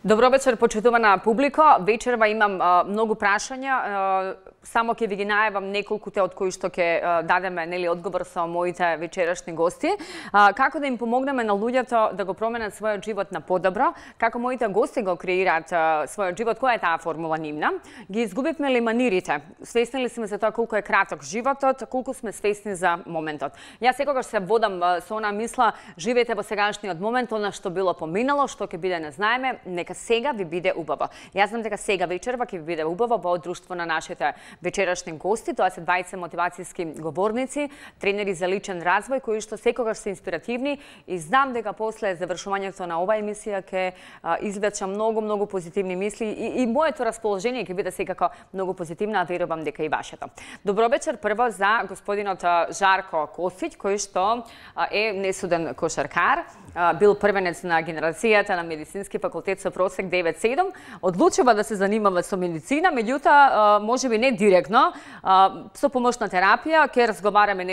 Добро вечер, почитувана публика. Вечерва имам многу прашања. Само ќе ви ги најавам неколкуте од кои што ќе дадеме одговор со моите вечерашни гости. Како да им помогнеме на луѓето да го променат својот живот на подобро, како моите гости го креираат својот живот, која е таа формула нивна? Ги изгубивме ли манирите? Свесни ли сме за тоа колку е краток животот, колку сме свесни за моментот? Јас секогаш се водам со она мисла, живеете во сегашниот момент, она што било поминало, што ќе биде не знаеме, нека сега ви биде убаво. Јас знам дека сега вечерва ќе ви биде убаво во друштво на нашите вечерашни гости. Тоа се 20 мотивацијски говорници, тренери за личен развој кои што секогаш се инспиративни и знам дека после завршувањето на оваа емисија ќе извлечам многу позитивни мисли и моето расположение ќе биде секако многу позитивно, а верувам дека и вашето. Добро вечер прво за господинот Жарко Косиќ, кој што е несуден кошаркар, бил првенец на генерацијата на медицински факултет со просек 9.7, одлучува да се занимава со медицина, меѓутоа можеби не директно, со помош на терапија, ќе разговараме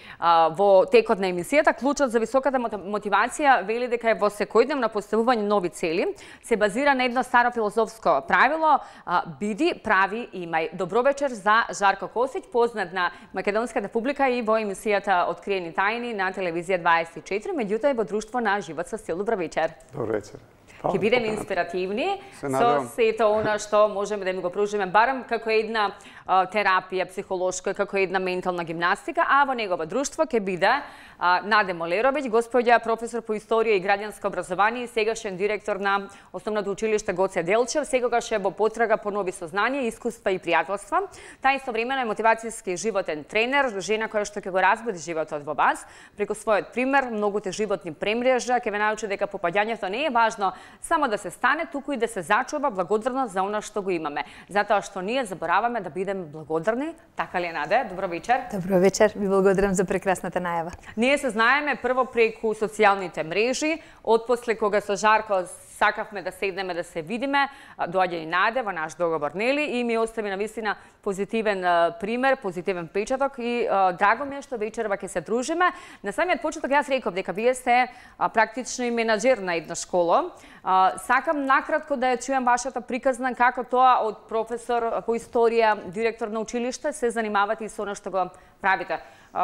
во текот на емисијата. Клучот за високата мотивација вели дека е во секојдневно поставување нови цели, се базира на едно старо филозофско правило: биди, прави, имај. Добро вечер за Жарко Косиќ, познат на македонската публика и во емисијата Откриени тајни на телевизија 24, меѓутоа и во друштво на Живот со стил. Добро вечер. Добро вечер. Ќе бидеме инспиративни со сето она што можеме да им го пружиме, барем како една терапија психолошка, како една ментална гимнастика, а во негово друштво ќе биде Наде Молеровиќ, господја професор по историја и граѓанско образование и сегашен директор на Основното училиште Гоце Делчев, секогаш е во потрага по нови сознанија, искуства и пријателства. Таа истовремено е мотивацијски животен тренер, жена која што ќе го разбуди животот во вас преку својот пример, многуте животни премрежа, ќе ве научи дека попаѓањето не е важно само да се стане, туку и да се зачува благодарност за она што го имаме. Затоа што ние забораваме да бидеме благодарни. Така ли е, Наде? Добро вечер. Добро вечер. Ви благодарам за прекрасната најава. Ние се знаеме прво преку социјалните мрежи, отпосле кога со Жарко сакавме да седнеме да се видиме, доаѓа и Наде во наш договор, нели, и ми остави навистина позитивен пример, позитивен печаток и драго ми е што вечерва ќе се дружиме. На самиот почеток јас реков дека вие сте практично и менаџер на една школа. Сакам накратко да ја чујам вашата приказна како тоа од професор по историја, директор на училиште, се занимавате и со она што го правите.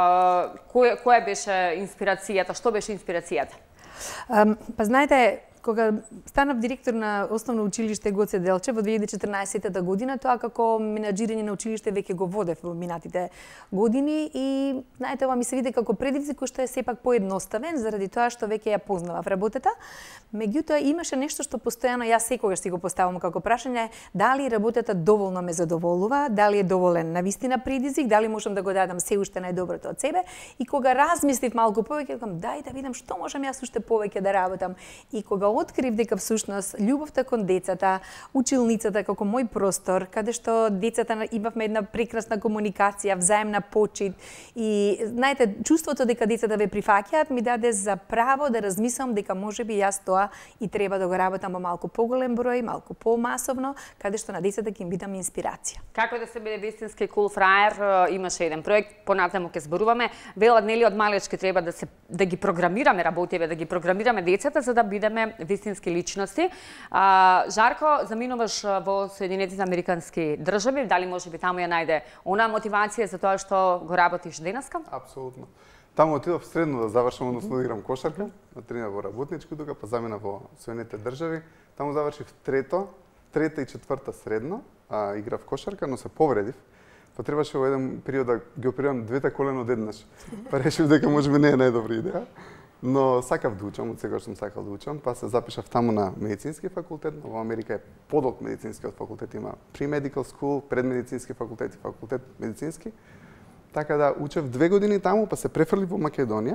Која беше инспирацијата? Што беше инспирацијата? Па знаете, кога станав директор на Основно училиште Гоце Делчев во 2014 година, тоа како менаџирање на училиште веќе го водев во минатите години и знаете, ова ми се види како предизвик кој што е сепак поедноставен заради тоа што веќе ја познавав работата. Меѓутоа имаше нешто што постојано јас секогаш си го поставам како прашање: дали работата доволно ме задоволува, дали е доволен навистина предизвик, дали можам да го дадам се уште најдоброто од себе. И кога размислив малку повеќе, рекам дај да видам што можам јас уште повеќе да работам. И кога открив дека всушност љубовта кон децата, училницата како мој простор, каде што децата имавме една прекрасна комуникација, взаемна почит и знаете, чувството дека децата ве прифаќаат ми даде за право да размислам дека можеби јас тоа и треба да го работам во малку поголем број, малку помасовно, каде што на децата ќе им бидам инспирација. Како да се биде вистински кул фраер, имаше еден проект, понатаму ќе зборуваме, велат нели од малечки треба да ги програмираме работиве, да ги програмираме децата за да бидеме вистински личности. Жарко, заминуваш во Соединетите Американски држави, дали можеби таму ја најде онаа мотивација за тоа што го работиш денеска? Апсолутно. Таму отидов средно да завршам, односно да играм кошарка, да тренирам во работнички, тука па замина во Соединетите држави. Таму завршив трета и четврта средно, играв кошарка, но се повредив. Па требаше во еден период да ги оперирам двете колена одеднаш. Па решив дека можеби не е најдобра идеја. Но сакав да учам, од секогаш сум сакал да учам, па се запишав таму на медицински факултет. Во Америка е подолг медицинскиот факултет, има pre-medical school, предмедицински факултет и факултет медицински. Така да учев 2 години таму, па се префрлив во Македонија.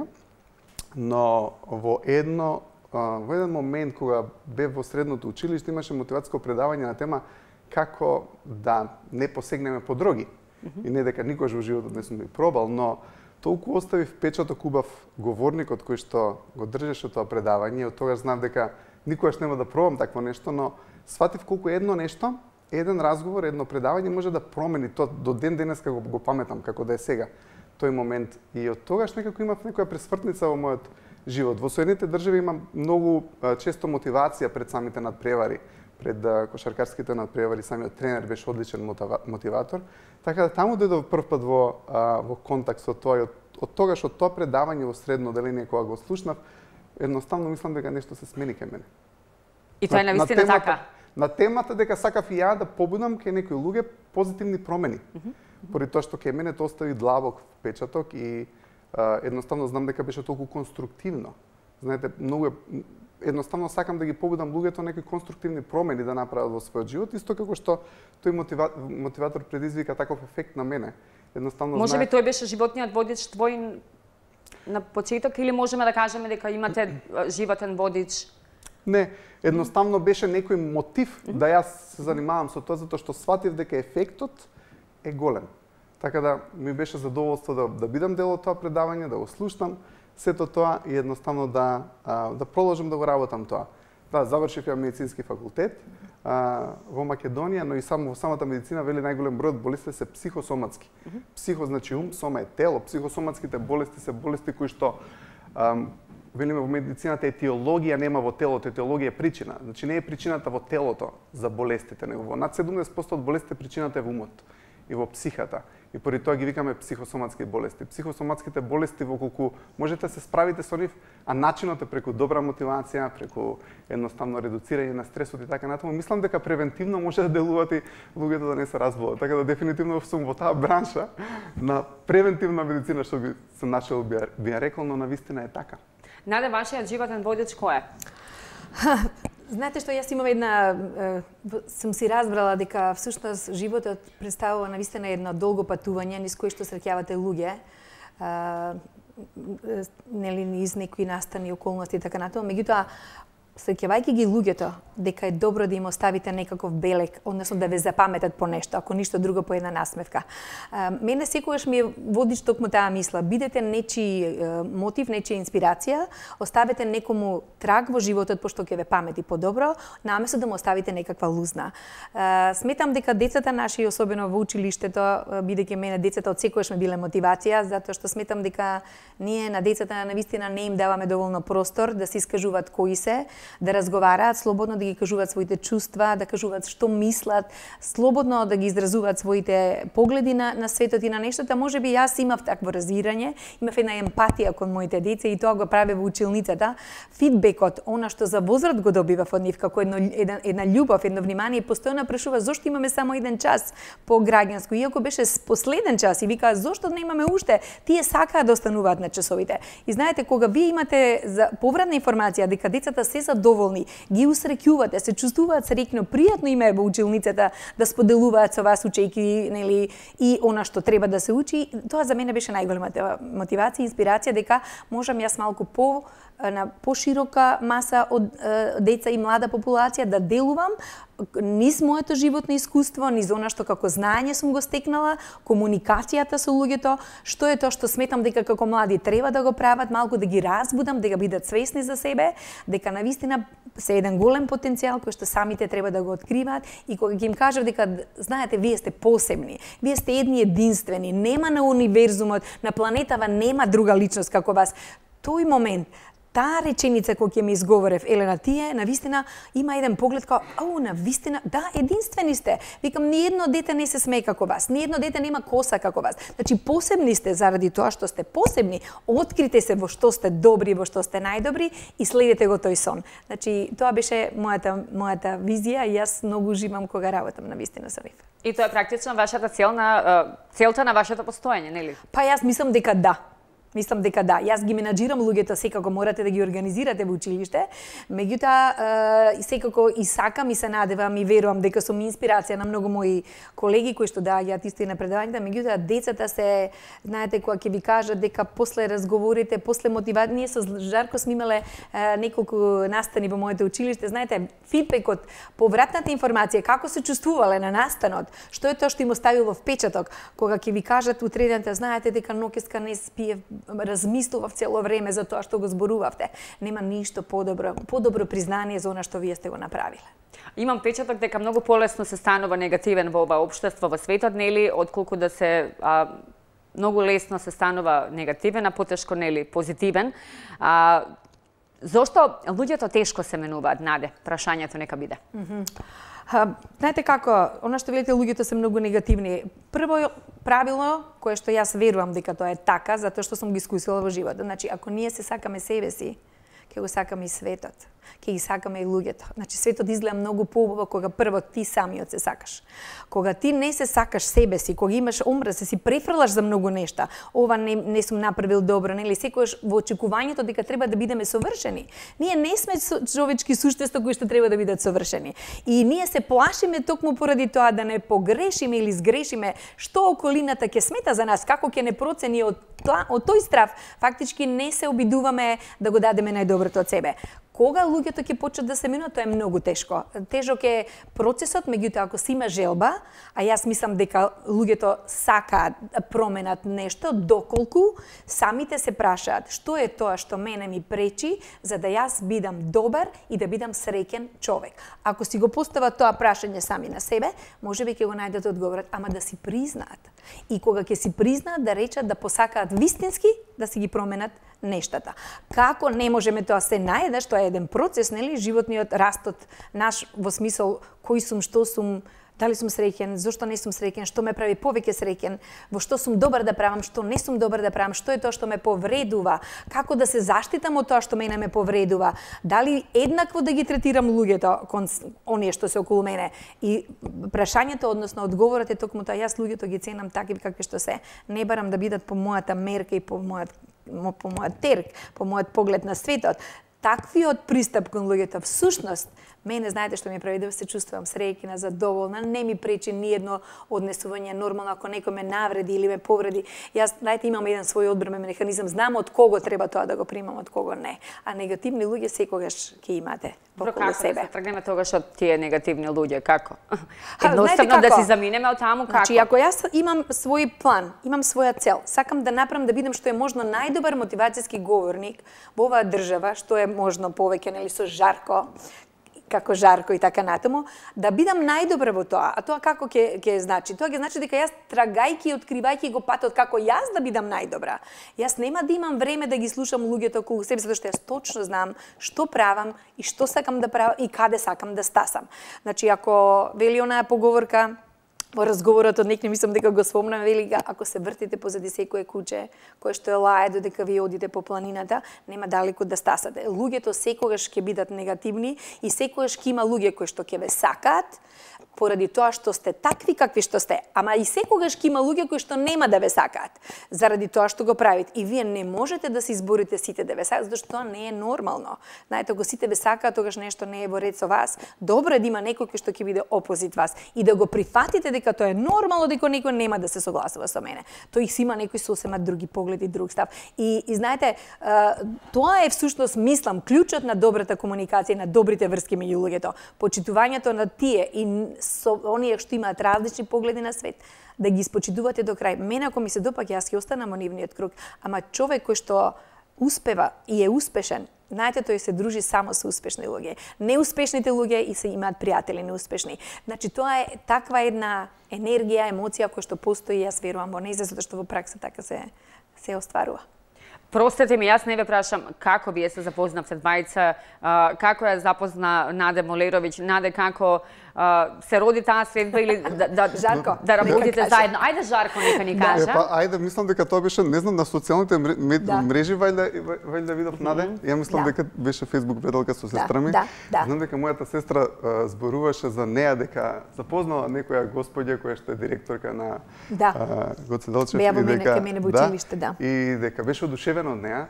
Но во еден момент кога бев во средното училиште имаше мотивацијско предавање на тема како да не посегнеме по дроги. И не дека никогаш во животот не сум ги пробал, но толку остави впечаток убав говорникот кој што го држеше тоа предавање, од тогаш знав дека никогаш нема да пробам такво нешто, но сватив колку едно нешто, еден разговор, едно предавање може да промени тоа до ден денеска го паметам како да е сега тој момент. И од тогаш некако имав некоја пресвртница во мојот живот. Во Соединетите држави имам многу често мотивација пред самите надпревари. пред кошаркарските надпревари, самиот тренер беше одличен мотиватор. Така да таму дојдов прв пат во контакт со тоа и од тогаш од тоа предавање во средно одделение кога го слушнав, едноставно мислам дека нешто се смени кај мене. И тоа е навистина така. На темата дека сакав и ја да побудам кај некои луѓе позитивни промени. Поради тоа што кај мене тоа остави длабок впечаток и едноставно знам дека беше толку конструктивно. Знаете, многу едноставно сакам да ги побудам луѓето некои конструктивни промени да направат во својот живот, исто како што тој мотиватор предизвика таков ефект на мене. Едноставно може би тој беше животниот водич твој на почеток или можеме да кажеме дека имате животен водич? Не, едноставно беше некој мотив да јас се занимавам со тоа затоа што сватив дека ефектот е голем. Така да ми беше задоволство да бидам дел од тоа предавање, да го слушнам сето тоа и едноставно да продолжам да го работам тоа. Да, завршив ја медицински факултет во Македонија, но и само во самата медицина вели најголем број од болести се психосоматски. Психо значи ум, сома е тело, психосоматските болести се болести кои што велиме во медицината етиологија нема во телото, етиологија е причина. Значи не е причината во телото за болестите, него во над 70% од болестите причината е во умот и во психата. И поради тоа ги викаме психосоматски болести. Психосоматските болести во колку можете се справите со нив, а начинот е преку добра мотивација, преку едноставно редуцирање на стресот и така натаму. Мислам дека превентивно може да делуваат и луѓето да не се разболат. Така да дефинитивно сум во таа бранша на превентивна медицина, што би се начел би ја рекол, но навистина е така. Наде, вашиот животен водич кој е? Знаете што, јас имам сум си разбрала дека всушност животот представува навистина едно долго патување низ кое што среќавате луѓе, нели низ некои настани околности и така натаму, меѓутоа среќавајќи ги луѓето дека е добро да им оставите некаков белег, односно да ве запаметат по нешто, ако ништо друго по една насмевка. Мене секогаш ми водиш токму таа мисла, бидете нечи мотив, нечија инспирација, оставете некому траг во животот пошто ќе ве памети подобро, наместо да му оставите некаква лузна. Сметам дека децата наши, особено во училиштето, бидејќи мене децата од секогаш ме биле мотивација, затоа што сметам дека ние на децата навистина не им даваме доволно простор да се искажуваат кои се, да разговараат, слободно да ги кажуваат своите чувства, да кажуваат што мислат, слободно да ги изразуваат своите погледи на светот и на нештата. Можеби јас имав такво разбирање, имав една емпатија кон моите деца и тоа го праве во училницата. Фидбекот, она што за возраст го добивав од нив, како една љубов, едно внимание, постојано прашува зошто имаме само еден час по граѓанско, иако беше последен час и викаа зошто не имаме уште, тие сакаат да остануваат на часовите. И знаете, кога вие имате за повратна информација дека децата се задоволни, ги усреќувате, се чувствуваат среќно, пријатно им е во училницата да споделуваат со вас учејки, нели, и она што треба да се учи, тоа за мене беше најголемата мотивација, инспирација дека можам јас малку на поширока маса од деца и млада популација да делувам низ моето животно искуство, низ она што како знаење сум го стекнала, комуникацијата со луѓето, што е тоа што сметам дека како млади треба да го прават, малку да ги разбудам, дека бидат свесни за себе, дека навистина се еден голем потенцијал кој што самите треба да го откриваат и кога ги им кажав дека знаете вие сте посебни, вие сте едни единствени, нема на универзумот, на планетава нема друга личност како вас. Тој момент, таа реченица која ќе ми изговорев, Елена, тие навистина има еден поглед како, навистина, да, единствени сте. Викам, ниедно дете не се смее како вас, ниедно дете нема коса како вас. Значи, посебни сте заради тоа што сте посебни, открите се во што сте добри, во што сте најдобри и следете го тој сон. Значи, тоа беше мојата визија и јас многу уживам кога работам навистина со нив. И тоа е практично вашата целта на вашето постоење, нели? Па јас мислам дека да. Мислам дека да, јас ги менаџирам луѓето, секако морате да ги организирате во училиште, меѓутоа секако и сакам и се надевам и верувам дека сум инспирација на многу мои колеги кои што доаѓаат исто и на предавањата, меѓутоа децата се, знаете, кога ќе ви кажат дека после разговорите, после мотивација, ние со Жарко сме имале неколку настани во моето училиште, знаете, фидбекот, повратната информација, како се чувствувале на настанот, што е тоа што им оставило впечаток, кога ќе ви кажат утредента, знаете дека ноќеска не спиев, размислував цело време за тоа што го зборувавте. Нема ништо подобро признание за она што вие сте го направиле. Имам впечаток дека многу полесно се станува негативен во ова општество, во светот, нели, отколку да се многу лесно се станува негативен, а потешко, нели, позитивен. Зошто луѓето тешко се менуваат, Наде? Прашањето нека биде. Знаете како, она што велите луѓето се многу негативни. Прво правило кое што јас верувам дека тоа е така, затоа што сум ги искусила во животот. Значи, ако ние се сакаме себе си, ќе го сакаме и светот, ќе ги сакаме и луѓето. Значи, светот изгледа многу поубаво кога прво ти самиот се сакаш. Кога ти не се сакаш себе си, кога имаш омраз, се си префрлаш за многу нешта, ова не сум направил добро, нели, секогаш во очекувањето дека треба да бидеме совршени. Ние не сме човечки суштества кои што треба да бидат совршени. И ние се плашиме токму поради тоа да не погрешиме или сгрешиме, што околината ќе смета за нас, како ќе не процени од тој страв, фактички не се обидуваме да го дадеме најдоброто од себе. Кога луѓето ќе почнат да се менуваат, тоа е многу тешко. Тежок е процесот, меѓутоа ако си има желба, а јас мислам дека луѓето сакаат да променат нешто, доколку самите се прашаат што е тоа што мене ми пречи за да јас бидам добар и да бидам среќен човек. Ако си го постават тоа прашање сами на себе, можеби ќе го најдат одговорот, ама да си признаат. И кога ќе си признаат да речат да посакаат вистински да си ги променат нештата. Како не можеме тоа се наеднаш, тоа е еден процес, нели, животниот растот наш во смисол кој сум, што сум, дали сум среќен, зошто не сум среќен, што ме прави повеќе среќен, во што сум добар да правам, што не сум добар да правам, што е тоа што ме повредува, како да се заштитам од тоа што мене ме повредува, дали еднакво да ги третирам луѓето кон оние што се околу мене. И прашањето, односно одговорот е токму тоа, јас луѓето ги ценам такви какви што се. Не барам да бидат по мојата мерка и по мојот терк, по мојот поглед на светот. Таквиот пристап кон луѓето всушност мене, знаете што ми прави да се чувствувам среќна, задоволна, не ми пречи ниедно однесување нормално ако некој ме навреди или ме повреди. Јас, знаете, имам еден свој одбранен механизам, знам од кого треба тоа да го примам, од кого не. А негативни луѓе секогаш ќе имате околу себе. Како да се тргнеме тогаш од тие негативни луѓе, како? Едноставно да си заминеме од таму, како? Значи, ако јас имам свој план, имам своја цел, сакам да направам да бидам што е можно најдобар мотивацијски говорник во оваа држава, што е можно повеќе, нели, со жарко, како Жарко и така натаму, да бидам најдобра во тоа. А тоа како ќе значи? Тоа ќе значи дека јас трагајќи и откривајќи го патот како јас да бидам најдобра. Јас нема да имам време да ги слушам луѓето околу себе, затоа што јас точно знам што правам и што сакам да правам и каде сакам да стасам. Значи, ако вели онаа поговорка, во разговорот од некој мислам дека го спомнам, вели ако се вртите позади секое куче кое што е лае додека ви одите по планината, нема далеку да стасате. Луѓето секогаш ќе бидат негативни и секогаш ќе има луѓе кои што ќе ве сакаат поради тоа што сте такви какви што сте, ама и секогаш ќе има луѓе кои што нема да ве сакаат заради тоа што го правите. И вие не можете да се изборите сите да ве сакаат, зашто тоа не е нормално. Знаете, ако сите ве сакаат, тогаш нешто не е во ред со вас. Добро е да има некој кој што ќе биде опозит вас и да го прифатите дека тоа е нормално, дека некој нема да се согласува со мене. Тој си има некои сосема други погледи, друг став. И знаете, тоа е всушност, мислам, клучот на добрата комуникација, на добрите врски меѓу луѓето. Почитувањето на тие и со оние што имаат различни погледи на свет, да ги испочитувате до крај. Мене ако ми се допаѓа, јас ќе останам во нивниот круг, ама човек кој што успева и е успешен, знаете, тој се дружи само со успешни луѓе. Неуспешните луѓе и се имаат пријатели неуспешни. Значи, тоа е таква една енергија, емоција која што постои, јас верувам во неја, затоа што во пракса така се остварува. Простете ми, јас не ве прашам како вие се запознавте двајца, како ја запозна Наде Молеровиќ, Наде како се роди таа средба или Жарко, да работите заедно. Ајде Жарко нека ни каже. Ајде, мислам дека тоа беше, не знам, на социјалните мрежи вајде видов Наде. Ја мислам дека беше Facebook беделка со сестра ми. Знам дека мојата сестра зборуваше за неа дека запознала некоја господја која што е директорка на Гоце Делчев и дека мене во училиште, и дека беше одушевена од неа.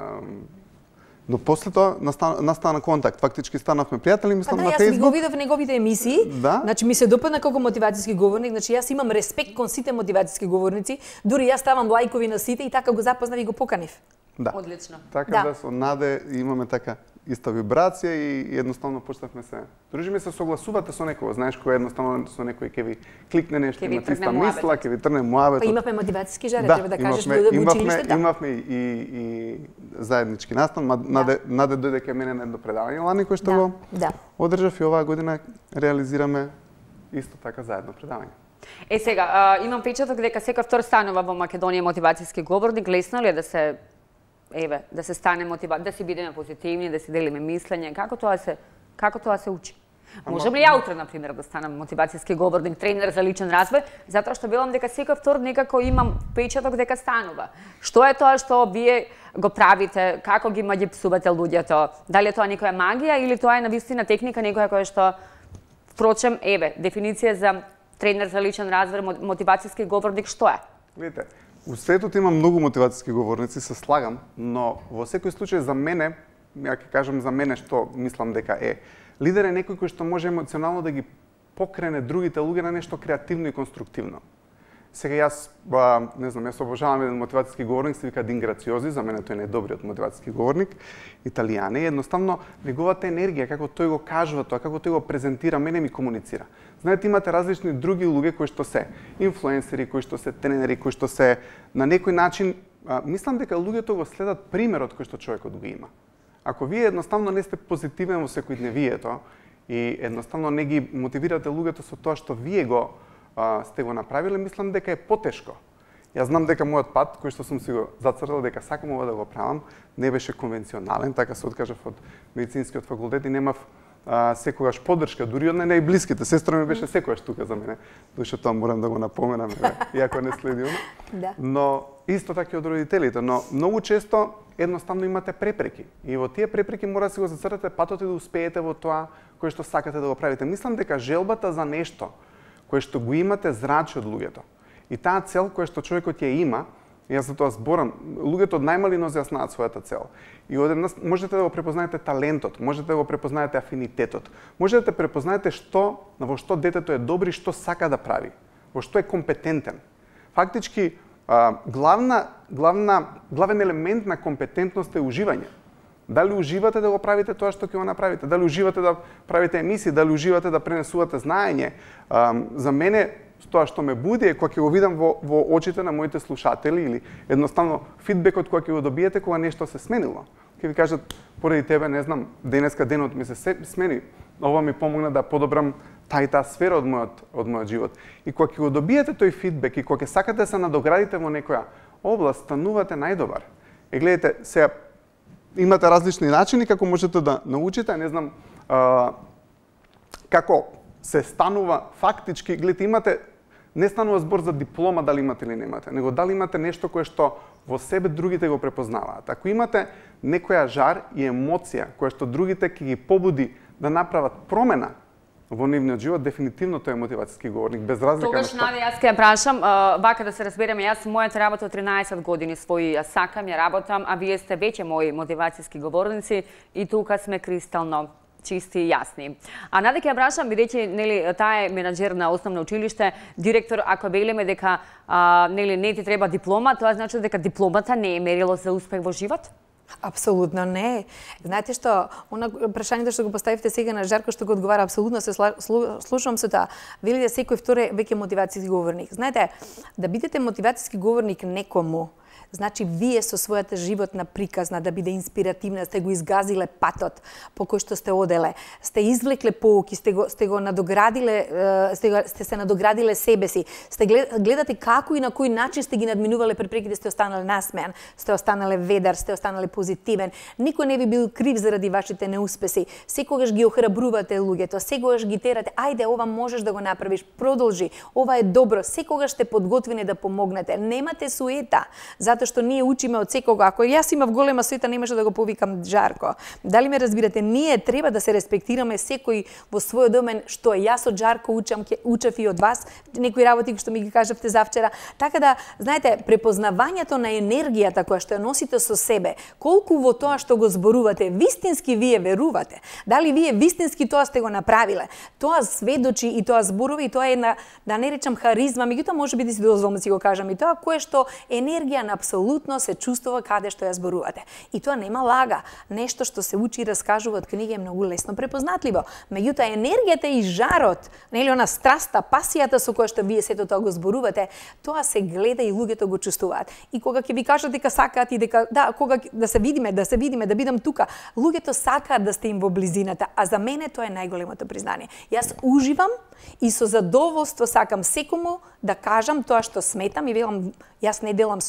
Но после тоа настана контакт. Фактички станавме пријатели, мислам на Facebook. Јас го видов неговите емисии. Значи ми се допадна како мотивацијски говорник, значи јас имам респект кон сите мотивацијски говорници, дури јас ставам лајкови на сите и така го запознав и го поканив. Одлично. Така да со Наде имаме така иста вибрација и едноставно почнавме се. Дружиме се, согласувате со некого, знаеш, кој едноставно со некој ќе ви кликне нешто, има иста мисла, ќе ви трне муабетот. Па имавме мотивацијски жаре, треба да кажеш во училиште. Имавме и заеднички настан. Наде дојде кај мене на едно предавање лани кој што го одржав и оваа година реализираме исто така заедно предавање. Сега, имам печаток дека секој втор станува во Македонија мотивацијски говорник, лесно ли е да се еве, да се стане мотивација, да си бидеме позитивни, да си делиме мислење, како тоа се учи? Можам ли ја утре, например, да станам мотивацијски говорник, тренер за личен развој, затоа што велам дека секој вторник некако имам печаток дека станува. Што е тоа што вие го правите, како ги маѓипсувате луѓето? Дали е тоа некоја магија или тоа е навистина техника некоја која што, впрочем, еве, дефиниција за тренер за личен развој, мотивацијски говорник, што е? Видите, у светот има многу мотивацијски говорници, се слагам, но во секој случај за мене, ја ќе кажам за мене што мислам дека е, лидер е некој кој што може емоционално да ги покрене другите луѓе на нешто креативно и конструктивно. Сега јас, не знам, јас обожавам еден мотивацијски говорник, се вика Дин Грациози, за мене тој е најдобриот мотивацијски говорник, италијан е, едноставно неговата енергија, како тој го кажува тоа, како тој го презентира, мене ми комуницира. Знаете, имате различни други луѓе кои што се инфлуенсери, кои што се тренери, кои што се на некој начин, мислам дека луѓето го следат примерот кој што човекот го има. Ако вие едноставно не сте позитивен во секојдневието и едноставно не ги мотивирате луѓето со тоа што вие го сте го направиле, мислам дека е потешко. Јас знам дека мојот пат, кој што сум си го зацртал дека сакам ова да го правам, не беше конвенционален, така се откажав од медицинскиот факултет и немав секогаш поддршка, дури од најблиските. Сестра ми беше секогаш тука за мене. Душе тоа морам да го напоменам, иако не следи она. Да. Но исто така и од родителите, но многу често едноставно имате препреки. И во тие препреки мора да си го зацртате патот и да успеете во тоа кое што сакате да го правите. Мислам дека желбата за нешто кое што го имате зрачи од луѓето. И таа цел која што човекот ја има, јас за тоа зборам, луѓето од најмали нозе ја знаат својата цел. И одеднаш можете да го препознаете талентот, можете да го препознаете афинитетот, можете да препознаете во што детето е добри, што сака да прави, во што е компетентен. Фактички, главен елемент на компетентност е уживање. Дали уживате да го правите тоа што ќе го направите? Дали уживате да правите емисии? Дали уживате да пренесувате знаење? За мене, тоа што ме буди е кога ќе го видам во очите на моите слушатели или едноставно фидбекот кој ќе го добиете кога нешто се сменило. Ќе ви кажат, поради тебе, не знам, денеска денот ми се смени, ова ми помогна да подобрам таа и таа сфера од мојот живот. И кога ќе го добиете тој фидбек и кога ќе сакате да се надоградите во некоја област, станувате најдобар. Гледате, сега имате различни начини како можете да научите, не знам како се станува фактички, гледате, не станува збор за диплома дали имате или немате, него дали имате нешто кое што во себе другите го препознаваат. Ако имате некоја жар и емоција која што другите ќе ги побуди да направат промена во нивниот живот, дефинитивно тој е мотивацијски говорник, без разлика на што. Тогаш, Нади, јас ќе ја прашам, вака да се разбереме, јас мојата работа од 13 години своји сакам, ја работам, а вие сте веќе мои мотивацијски говорници и тука сме кристално чисти и јасни. А Нади ќе ја прашам, бидејќи нели таа е менаџер на основно училиште, директор, ако велиме дека нели не ти треба диплома, тоа значи дека дипломата не е мерило за успех во живот? Апсолутно не. Знаете што, прашањето што го поставивте сега на Жарко, што го одговара, апсолутно се слушам со тоа. Вели да секој втори веќе мотивацијски говорник. Знаете, да бидете мотивацијски говорник некому, значи вие со својата животна приказна да биде инспиративна, сте го изгазиле патот по кој што сте оделе, сте извлекле поуки, сте го надоградиле, сте се надоградиле себе си, сте гледате како и на кој начин сте ги надминувале препреките, сте останале насмеан, сте останале ведар, сте останале позитивен, никој не би бил крив заради вашите неуспеси, секогаш ги охрабрувате луѓето, секогаш ги терате, ајде ова можеш да го направиш, продолжи, ова е добро, секогаш сте подготвени да помогнете, немате суета, затоа што ние учиме од секого. Ако јас имав голема суета, немаше да го повикам Жарко. Дали ме разбирате? Ние треба да се респектираме секој во својот домен, што јас од Жарко учев и од вас, некои работи што ми ги кажавте завчера. Така да, знаете, препознавањето на енергијата која што ја носите со себе, колку во тоа што го зборувате, вистински вие верувате. Дали вие вистински тоа сте го направиле? Тоа сведочи и тоа зборува и тоа е една, да не речам харизма, меѓутоа можеби да си дозволам да си го кажам и тоа, кое што енергија на апсолутно се чувствува каде што ја зборувате. И тоа нема лага. Нешто што се учи и раскажува од книги е многу лесно препознатливо. Меѓутоа енергијата и жарот, нели она страста, пасијата со која што вие сето тоа го зборувате, тоа се гледа и луѓето го чувствуваат. И кога ќе ви кажат дека сакаат и дека да, кога да се видиме, да бидам тука, луѓето сакаат да сте им во близината, а за мене тоа е најголемото признание. Јас уживам и со задоволство сакам секому да кажам тоа што сметам и велам, јас не делам совети,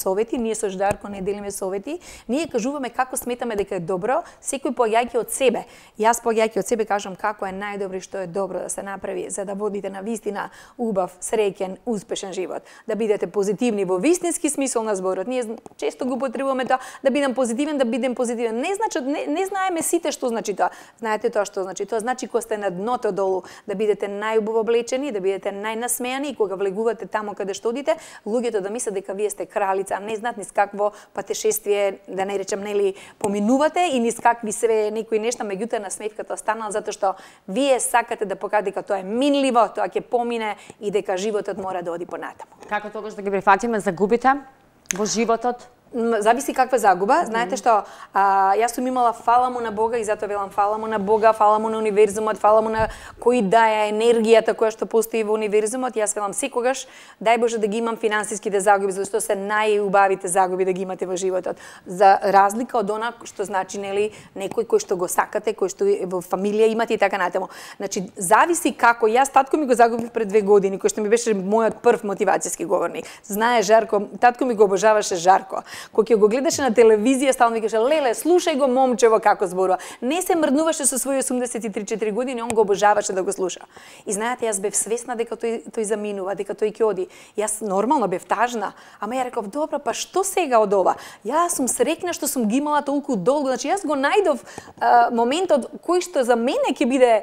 ние со Жарко не делиме совети, ние кажуваме како сметаме дека е добро, секој поаѓајќи од себе. Јас поаѓајќи од себе кажам како е најдобро и што е добро да се направи за да водите на вистина убав, среќен, успешен живот. Да бидете позитивни во вистински смисол на зборот. Ние често го потребуваме тоа да бидам позитивен, да бидем позитивен. Не знаеме сите што значи тоа. Знаете тоа што значи? Тоа значи кога сте на дното долу, да бидете најубаво облечени, да бидете најнасмејани и кога влегувате таму каде што одите, луѓето да мислат дека вие сте кралица, а не знаат низ какво патешествие, да не речем, нели, поминувате и низ какви се некои нешта, меѓутоа насмевката останала затоа што вие сакате да покажете дека тоа е минливо, тоа ќе помине и дека животот мора да оди понатаму. Како тогаш да ги прифатиме загубите во животот? Зависи каква загуба. Знаете што, јас сум имала фала му на Бога и затоа велам фала му на Бога, фала му на универзумот, фала му на кој даја енергијата која што постои во универзумот. Јас велам секогаш, дај Боже да ги имам финансиските загуби, затоа што се најубавите загуби да ги имате во животот. За разлика од она што значи, нели, некој кој што го сакате, кој што во фамилија имате и така натаму. Значи, зависи како. Јас татко ми го загубив пред 2 години, кој што ми беше мојот прв мотивацијски говорник. Знае Жарко, татко ми го обожаваше Жарко. Кога ќе го гледаше на телевизија, стално ми каже: "Леле, слушај го момчево како зборува." Не се мрднуваше со своји 83-4 години, он го обожаваше да го слуша. И знаете, јас бев свесна дека тој заминува, дека тој ќе оди. Јас нормално бев тажна, ама ја реков: "Добро, па што сега од ова? Јас сум среќна што сум ги имала толку долго." Значи јас го најдов моментот кој што за мене ќе биде,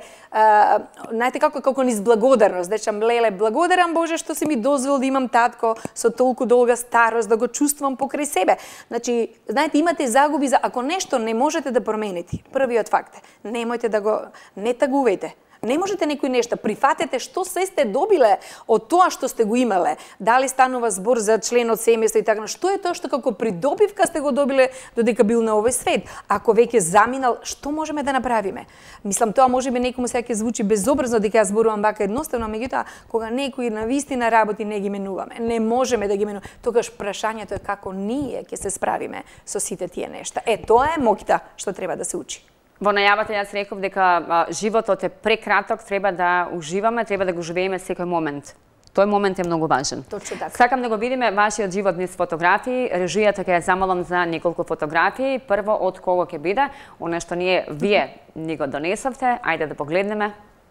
знаете како низ благодарност, речам: "Леле, благодарам Боже што си ми дозволил да имам татко со толку долга старост, да го чувствувам покрај себе." Значи, знаете, имате загуби за ако нешто не можете да промените. Првиот факт е, немојте да го не тагувајте. Не можете некој нешто, прифатете што се сте добиле од тоа што сте го имале. Дали станува збор за член од семејство и така, што е тоа што како придобивка сте го добиле додека бил на овој свет? Ако веќе заминал, што можеме да направиме? Мислам, тоа можеби некому сега ќе звучи безобразно дека јас зборувам вака едноставно, меѓутоа кога некои навистина работи не ги менуваме, не можеме да ги менуваме, тогаш прашањето е како ние ќе се справиме со сите тие нешта. Тоа е моќта што треба да се учи. Во најавата јас реков дека животот е прекраток, треба да уживаме, треба да го живееме секој момент. Тој момент е многу важен. Точно така. Сакам да го видиме вашиот живот низ фотографии. Режијата ќе ја замолам за неколку фотографии. Прво од кого ќе биде, она што вие ни го донесовте. Ајде да погледнеме.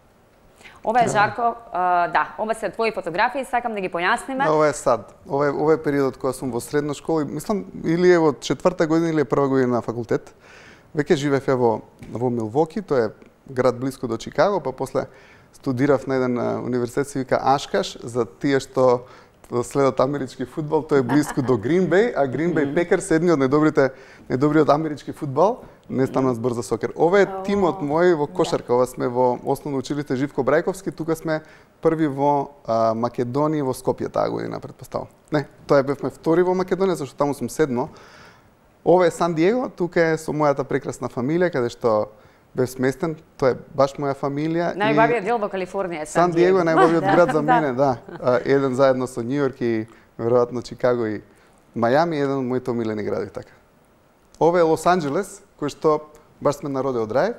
Ова е Жарко, да, ова се твои фотографии, сакам да ги појасниме. Ова е сад. Ова е периодот кога сум во средна школа, мислам или е во 4-та година или е 1-та година на факултет. Веќе живеев во Милвоки, тоа е град близко до Чикаго, па после студирав на еден универзитет се вика Ашкаш, за тие што следат амерички фудбал, тоа е близко до Грин Беј, а Грин Беј Пекерс е едни од најдобриот амерички фудбал, не стана збор за сокер. Ова е тимот мој во кошарка, ова сме во основно училиште Живко Брајковски, тука сме први во Македонија, во Скопје таа година, претпоставам. Не, тоа бевме втори во Македонија, зашто таму сум седмо. Ова е Сан Диего, тука е со мојата прекрасна фамилија, каде што бев сместен, тоа е баш моја фамилија. Најубавиот дел во Калифорнија е Сан Диего е најубавиот град за мене, да. Еден заедно со Њујорк и веројатно Чикаго и Мајами, еден од моите омилени гради, така. Ова е Лос Анџелес, кој што баш сме народе од рај,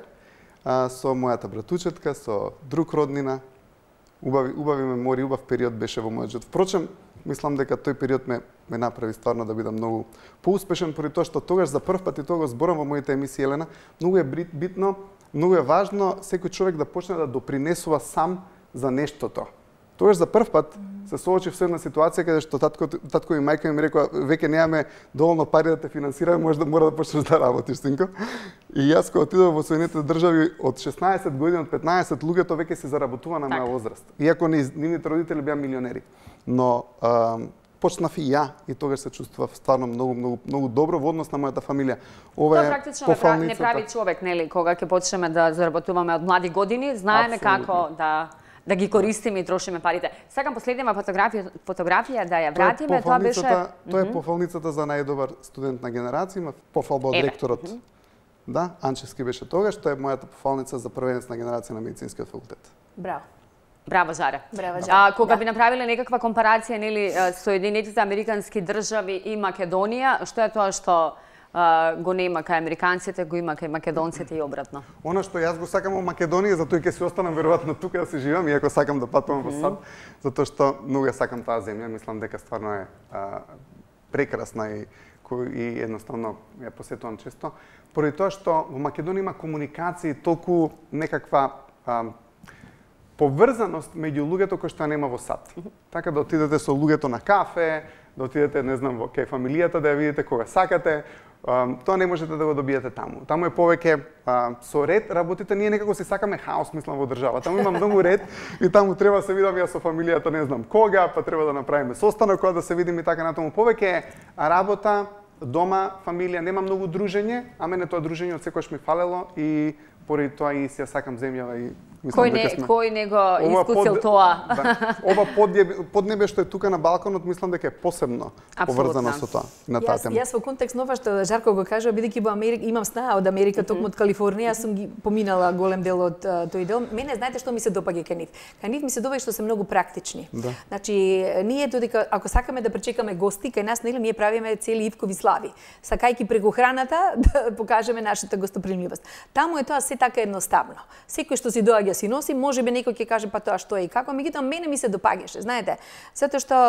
со мојата братучетка, со друг роднина. Убави мемории, убав период беше во мојот живот. Впрочем, мислам дека тој период ме направи стварно да бидам многу поуспешен, поради тоа што тогаш за прв пат и тоа го зборам во моите емисии, Елена, многу е битно, многу е важно секој човек да почне да допринесува сам за нештото. Тогаш за прв пат се соочив со една ситуација каде што татко и мајка ми рекоа: "Веќе немаме доволно пари да те финансираме, мора да почнеш да работиш, синко." И јас кога отидов во Соединетите држави од 16 години, од 15 луѓето веќе се заработува на моја возраст. Иако нивните родители беа милионери. Но почнав и ја и тогаш се чувствував стварно многу добро во однос на мојата фамилија. Ова е практично не прави човек, нели, кога ќе почнеме да заработуваме од млади години, знаеме како да ги користиме и трошиме парите. Сакам последнава фотографија да ја вратиме, тоа беше тоа е пофалницата за најдобар студент на генерација, има пофалба од ректорот. Да, Анчевски беше тогаш, тоа е мојата пофалница за првенец на генерација на медицинскиот факултет. Браво. Браво, Жаре. Кога би направиле некаква компарација, нели, Соединетите Американски држави и Македонија, што е тоа што го нема кај американците, го има кај македонците и обратно? Она што јас го сакам во Македонија, затоа ќе се останам веројатно тука да се живеам, иако сакам да патувам во САД, затоа што многу ја сакам таа земја, мислам дека стварно е прекрасна и кој и едноставно ја посетувам често, поради тоа што во Македонија има комуникација толку некаква поврзаност меѓу луѓето кој што нема во САД. Така да отидете со луѓето на кафе, да отидете, не знам, во кај фамилијата да ја видите кога сакате, тоа не можете да го добиете таму. Таму е повеќе со ред работите, ние некако си сакаме хаос, мислам, во држава. Таму има многу ред и таму треба се видам ја со фамилијата, не знам кога, па треба да направиме состанок кога да се видиме и така натаму. Повеќе работа, дома, фамилија, нема многу дружење, а мене тоа дружење од секојаш ми фалело и поради тоа и си ја сакам земјава и Кој не го искусил тоа? Да. Ова поднебе што е тука на Балканот, мислам дека е посебно поврзано со тоа, на таа тема. Јас во контекст на ова што Жарко го кажа, бидејќи во Америка имам снаа од Америка, токму од Калифорнија, јас сум ги поминала голем дел од тој дел. Мене знаете што ми се допаѓа кај нив? Кај нив ми се допаѓа што се многу практични. Да. Значи, ние додека ако сакаме да пречекаме гости, кај нас нели ние правиме цели ивкови слави, сакајќи преку храната да покажеме нашата гостопримливост. Таму е тоа се така едноставно. Секој што си доаѓа си носи, можеби некој ќе каже па тоа што е и како, меѓутоа мене ми се допаѓаше, знаете, затоа што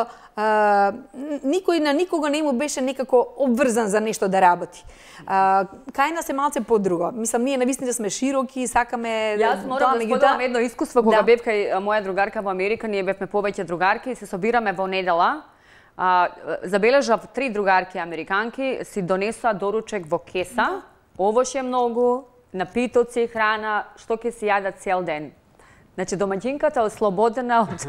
никој на никого не му беше некако обврзан за нешто да работи. Кај нас е малце подруго. Мислам, ние навистина сме широки, сакаме Јас морам да споделам едно искуство кога бев кај моја другарка во Америка, ние бевме повеќе другарки и се собираме во недела. Забележав 3 другарки американки си донесоа доручек во кеса, овош е многу, напитоци, храна, што ќе си јадат цел ден. Значи, домаќинката е ослободена од...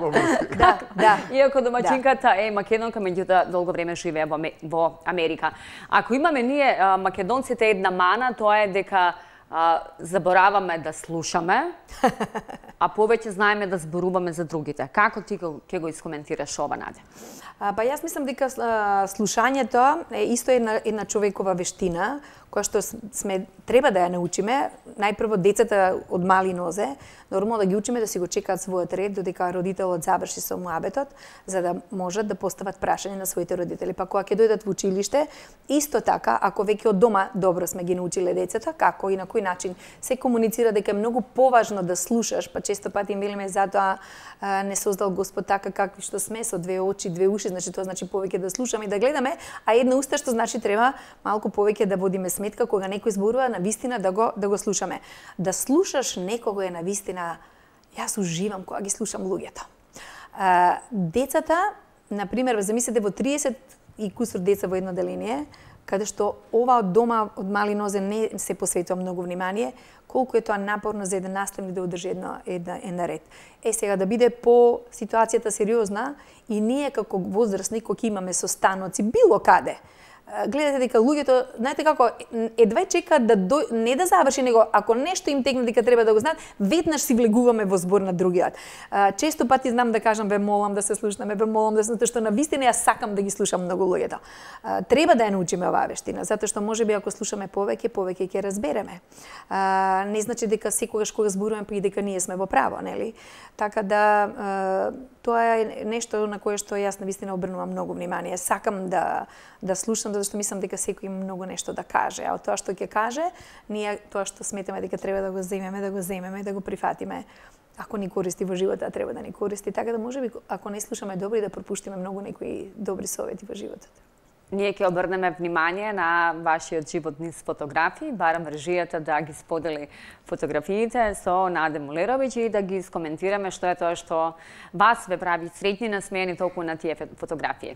Да. Иако домаќинката е македонка, меѓутоа долго време живее во Америка. Ако имаме ние македонците една мана, тоа е дека забораваме да слушаме, а повеќе знаеме да зборуваме за другите. Како ти ќе го искоментираш ова, Надја? Па јас мислам дека слушањето е исто една човекова вештина, која што треба да ја научиме. Најпрво децата од мали нозе, нормално да ги учиме да си го чекаат својот ред додека родителот заврши со муабетот, за да можат да постават прашање на своите родители. Па кога ќе дојдат во училиште, исто така, ако веќе од дома добро сме ги научиле децата, како и на кој начин се комуницира дека е многу поважно да слушаш, па често пати им велиме затоа не создал Господ така какви што сме, со 2 очи, 2 уши, значи тоа значи повеќе да слушаме и да гледаме, а една уста што значи треба малку повеќе да водиме сметка кога некој зборува, навистина да го слушаме. Да слушаш некого е навистина, јас уживам кога ги слушам луѓето. Децата, например, замислете во 30 и кусур деца во едно деление, каде што ова од дома од мали нозе не се посветува многу внимание, колку е тоа напорно за еден наставник да одржи една ред. Сега да биде по ситуацијата сериозна и ние како возрастни кога имаме состаноци било каде, гледате дека луѓето, знаете како, едва чекаат не да заврши, него ако нешто им текне дека треба да го знаат, веднаш си влегуваме во збор на другиот. Често пати знам да кажам, ве молам да се слушнеме, ве молам да се, затоа што навистина јас сакам да ги слушам многу луѓето. Треба да ја научиме оваа вештина, затоа што можеби ако слушаме повеќе ќе разбереме. Не значи дека секогаш кога зборуваме па и дека ние сме во право, нели? Така да тоа е нешто на кое што јас навистина обрнувам многу внимание. Сакам да слушам, затоа што мислам дека секој има многу нешто да каже, а од тоа што ќе каже, ние тоа што сметаме дека треба да го земеме, да го прифатиме. Ако ни користи во животот, треба да ни користи, така да можеби ако не слушаме добри да пропуштиме многу некои добри совети во животот. Ние ќе обрнеме внимание на вашиот живот низ фотографии, барам режијата да ги сподели фотографиите со Наде Молеровиќ и да ги искоментираме што е тоа што вас ве прави среќни насмеени толку на тие фотографии.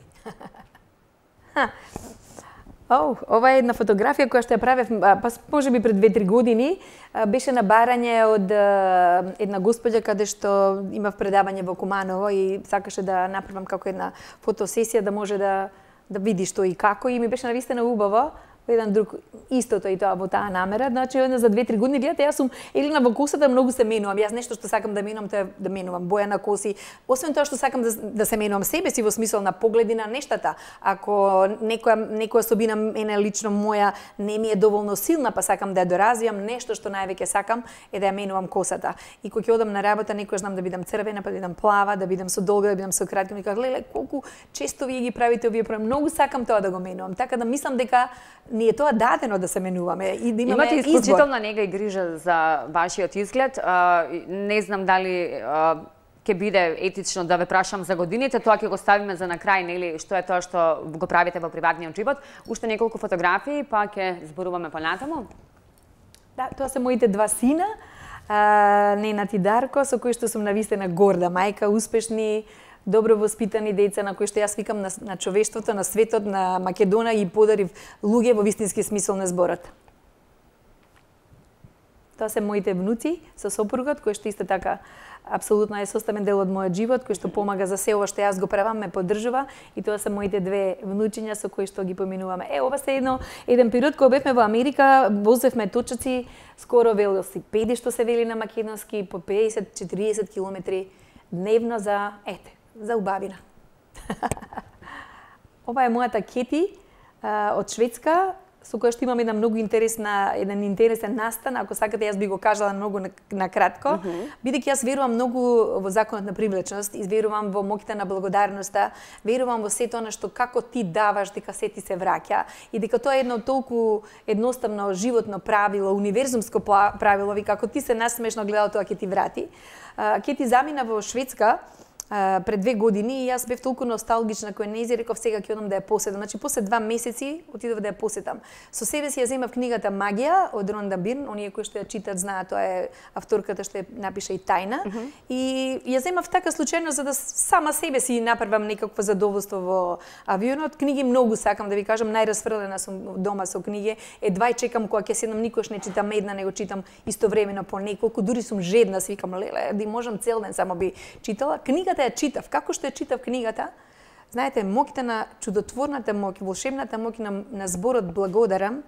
Ова е една фотографија која што ја правев, можеби пред 2-3 години, беше на барање од една господја каде што имав предавање во Куманово и сакаше да направам како една фотосесија да може да види што и како и ми беше навистина убаво. Еден друг истото и тоа во таа намера. Значи, за 2-3 години, гледате, јас сум Елина во косата, многу се менувам. Јас нешто што сакам да менувам, тоа е да менувам боја на коси. Освен тоа што сакам да се менувам себе си во смисол на погледи на нештата. Ако некоја собина мене лично моја не ми е доволно силна, па сакам да ја доразвијам, нешто што највеќе сакам е да ја менувам косата. И кога ќе одам на работа, некој знам да бидам црвена, па да бидам плава, да бидам со долга, да бидам со кратка, ми кажа, леле, колку често вие ги правите овие проблеми. Многу сакам тоа да го менувам. Така да мислам дека ни е тоа дадено да се менуваме и да имаме избор. Имате исклучителна нега и грижа за вашиот изглед. Не знам дали ќе биде етично да ве прашам за годините, тоа ќе го ставиме за на крај, нели, што е тоа што го правите во приватниот живот. Уште неколку фотографии, па ќе зборуваме понатаму. Да, тоа се моите два сина, Ненат и Дарко, со кои што сум навистина горда мајка, успешни, добро воспитани деца на кои што јас викам на човештвото, на светот, на Македонија и подарив луѓе во вистински смисол на зборот. Тоа се моите внуци со сопругот, кој што исто така апсолутно е составен дел од мојот живот, кој што помага за се ова што јас го правам, ме поддржува, и тоа се моите две внучиња со кои што ги поминуваме. Ова се еден период кога бевме во Америка, возевме точаци, скоро велосипеди што се вели на македонски, по 50-40 километри дневно за убавина. Ова е мојата Кети од Шведска, со која што имам еден интересен настан, ако сакате јас би го кажала многу накратко, бидејќи јас верувам многу во законот на привлечност, верувам во моќта на благодарноста, верувам во сето она што како ти даваш, дека се ти се враќа, и дека тоа е едно толку едноставно животно правило, универзумско правило, вика ако ти се насмешно гледал, тоа ќе ти врати. Кети замина во Шведска пред 2 години и јас бев толку носталгична кој нејзи, реков сега ќе одам да ја посетам. Значи после 2 месеци отидов да ја посетам. Со себе си ја земав книгата Магија од Ронда Бирн, оние кои што ја читат знаат, тоа е авторката што ја напиша и Тајна. И ја земав така случајно за да сама себе си направам некакво задоволство во авионот. Книги многу сакам да ви кажам, најразфрлена сум дома со книги. Едва чекам кога ќе седнам, никош не читам една, него читам истовремено по неколку, дури сум жедна, свикам леле, да можам цел ден само би читала. Книгата ја читав. Како што ја читав книгата, знаете, моќта на чудотворната моќ, волшебната моќ на зборот благодарам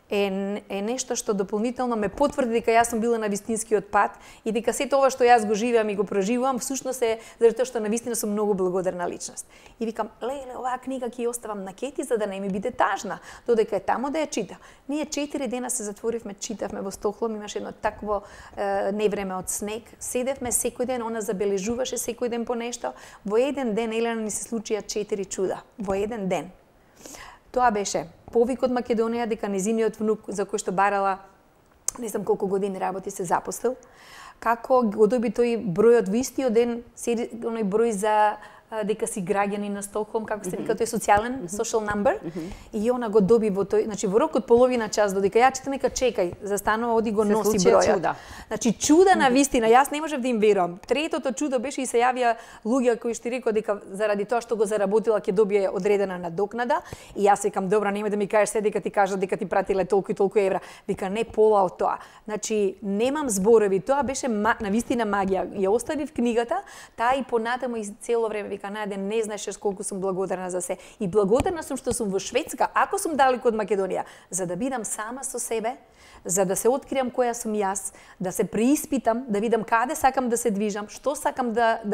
е нешто што дополнително ме потврди дека јас сум била на вистинскиот пат и дека сето ова што јас го живеам и го проживувам всушност е заради тоа што навистина сум многу благодарна личност. И викам, леле, оваа книга ќе ја оставам на Кети за да не ми биде тажна, додека е тамо да ја чита. Ние 4 дена се затворивме, читавме во Стокхолм, имаше едно такво невреме од снег, седевме секој ден, она забележуваше секој ден по нешто. Во еден ден Елена ни се случија 4 чуда, во еден ден. Тоа беше повик од Македонија дека незиниот внук за кој што барала не знам колку години работи се запослил, како го доби тој бројот во истиот ден, оној број за дека си граѓани на Стокхолм, како се вика тој социјален social number, и она го доби во тој, значи во рок од половина час додека ја читам нека чекај, застанува оди го носи бројот. Чуда. Значи чуда на вистина, јас не можев да им верувам. Третото чудо беше и се јавија луѓе кои што рекоа дека заради тоа што го заработила ќе добие одредена надокнада, и јас викам добро, нема да ми кажеш се дека ти кажат дека ти пратиле толку и толку евра. Вика не пола од тоа. Значи немам зборови, тоа беше на вистина магија. Ја оставив книгата, таа и понатаму и цело време Најде не знаеш колку сум благодарна за се. И благодарна сум што сум во Шведска, ако сум далеку од Македонија, за да бидам сама со себе, за да се откриам која сум јас, да се преиспитам, да видам каде сакам да се движам, што сакам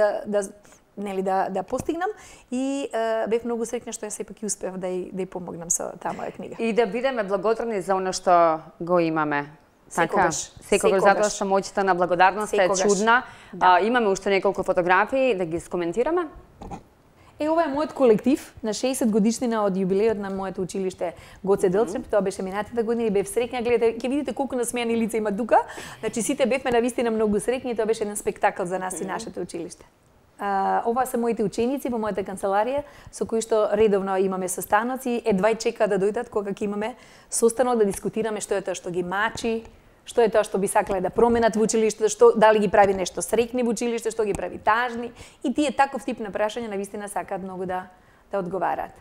да постигнам, и бев многу среќна што јас сепак и успеав да ја помогнам со таа моја книга. И да бидеме благодарни за она што го имаме. Секогаш, затоа што моќта на благодарност е чудна. Имаме уште неколку фотографии, да ги скоментираме. Ова е мојот колектив на 60 годишнина од јубилеот на моето училиште Гоце Делчев. Тоа беше минатата година и бев среќна. Гледате, ќе видите колку насмејани лица има тука. Значи сите бевме навистина многу среќни и тоа беше еден спектакл за нас и нашето училиште. Ова се моите ученици во мојата канцеларија со кои што редовно имаме состаноци, едва чека да дојдат кога ќе имаме состанок да дискутираме што е тоа што ги мачи, што е тоа што би сакале да променат во училиштето, дали ги прави нешто среќни во училиште, што ги прави тажни, и тие таков тип на прашања навистина сакаат многу да одговараат.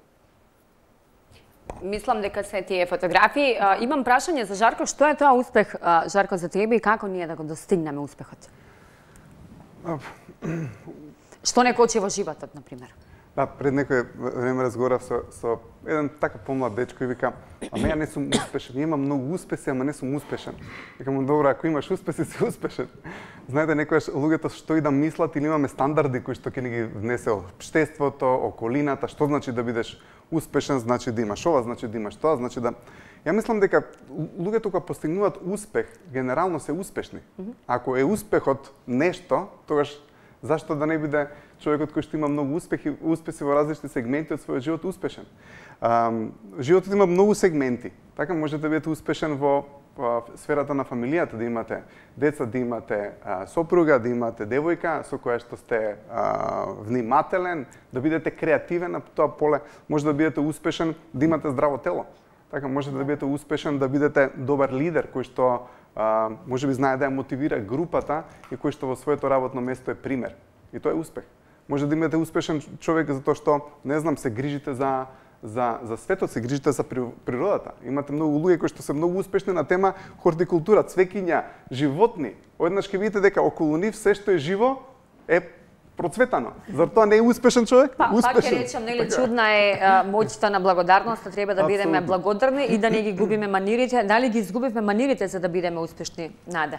Мислам дека се тие фотографии. Имам прашање за Жарко, што е тоа успех, Жарко, за тебе и како ние да го достигнеме успехот? Што не кочи во животот, например? Да, пред некој време разговарав со еден така помлад дечко и вика, ја не сум успешен, имам многу успеси, ама не сум успешен. Викам, добро, ако имаш успеси, си успешен. Знаете, некојаш луѓето што и да мислат, или имаме стандарди кои што ќе ни ги внесе општеството, околината, што значи да бидеш успешен, значи да имаш ова, значи да имаш тоа, значи да... Ја мислам дека луѓето кога постигнуваат успех, генерално се успешни. Ако е успехот нешто, тогаш зашто да не биде човекот кој што има многу успеси во различни сегменти од својот живот успешен? Животот има многу сегменти. Така можете да бидете успешен во сферата на фамилијата, да имате деца, да имате сопруга, да имате девојка со која што сте внимателен, да бидете креативен на тоа поле, може да бидете успешен, да имате здраво тело. Така може да бидете успешен, да бидете добар лидер кој што може би знае да ја мотивира групата и кој што во своето работно место е пример. И тоа е успех. Може да имате успешен човек затоа што, не знам, се грижите за светот, се грижите за природата. Имате многу луѓе кои што се многу успешни на тема хортикултура, цвеќиња, животни. Однаш ќе видите дека околу нив се што е живо е процветано. Зар тоа не е успешен човек? Пак ќе речем, нели, чудна е моќта на благодарноста, треба да бидеме благодарни и да не ги губиме манирите. Дали ги изгубивме манирите за да бидеме успешни, Наде?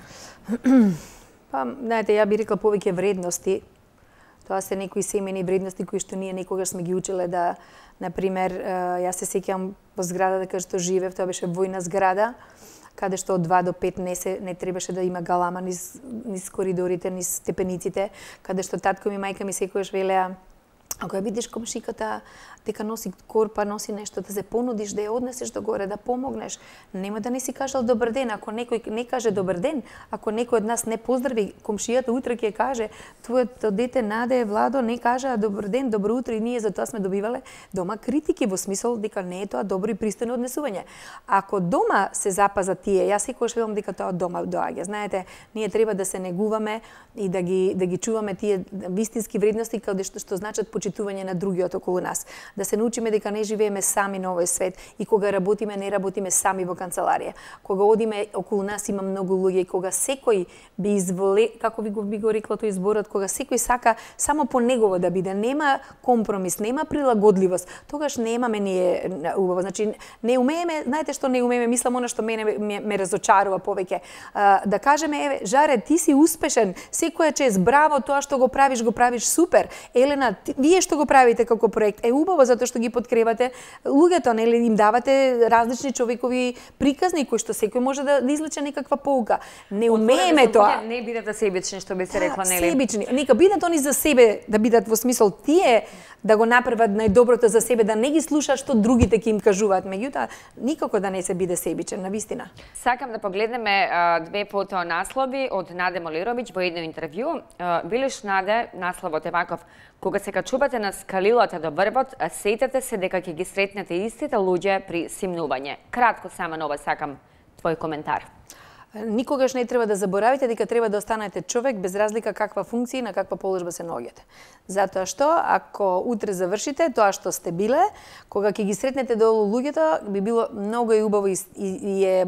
Па, знаете, ја би рекла повеќе вредности. Тоа се некои семени вредности кои што ние некогаш сме ги учеле да, например, јас се сеќавам во зградата каде што живеев, тоа беше војна зграда, каде што од 2 до 5 не требаше да има галама низ коридорите, низ степениците, каде што татко ми, мајка ми секогаш велеа, ако ја видиш комшиката дека носи корпа, носи нешто, да се понудиш, да ја однесеш до горе, да помогнеш. Нема да не си кажал добар ден, ако некој не каже добар ден, ако некој од нас не поздрави комшијата, утре ќе каже, твоето дете Наде, Владо не кажа добар ден, добро утро, и ние за тоа сме добивале дома критики во смисол дека не е тоа добро и пристојно однесување. Ако дома се запаза тие, јас секогаш велам дека тоа од дома доаѓа. Знаете, ние треба да се негуваме и да ги чуваме тие вистински вредности каде што значат почитување на другиот околу нас. Да се научиме дека не живееме сами на овој свет и кога работиме, не работиме сами во канцеларија. Кога одиме, околу нас има многу луѓе и кога секој би изволе, како би го рекла тој зборот, кога секој сака само по негово да биде, нема компромис, нема прилагодливост, тогаш немаме ние убаво. Значи, не умееме, знаете што не умееме, мислам она што мене ме разочарува повеќе. Да кажеме, еве, Жаре, ти си успешен, секоја чест, браво, тоа што го правиш супер. Елена, вие што го правите како проект, е убаво затоа што ги подкрепате луѓето, нели, им давате различни човекови приказни кои што секој може да извлече некаква поука. Не умееме тоа. Не бидете себични, што би се рекла, нели? Себични. Нека бидат они за себе, да бидат во смисол тие да го направат најдоброто за себе, да не ги слушаат што другите ќе им кажуваат. Меѓутоа, никако да не се биде себичен, навистина. Сакам да погледнеме две фото наслови од Наде Молировиќ во едно интервју. Билиш, Наде, насловот е ваков: кога се качувате на скалилата до врвот, сетете се дека ќе ги сретнете истите луѓе при симнување. Кратко само на ова сакам твој коментар. Никогаш не треба да заборавите дека треба да останете човек без разлика каква функција и на каква положба се наоѓате. Затоа што ако утре завршите тоа што сте биле, кога ќе ги сретнете долу луѓето, би било многу и убаво и е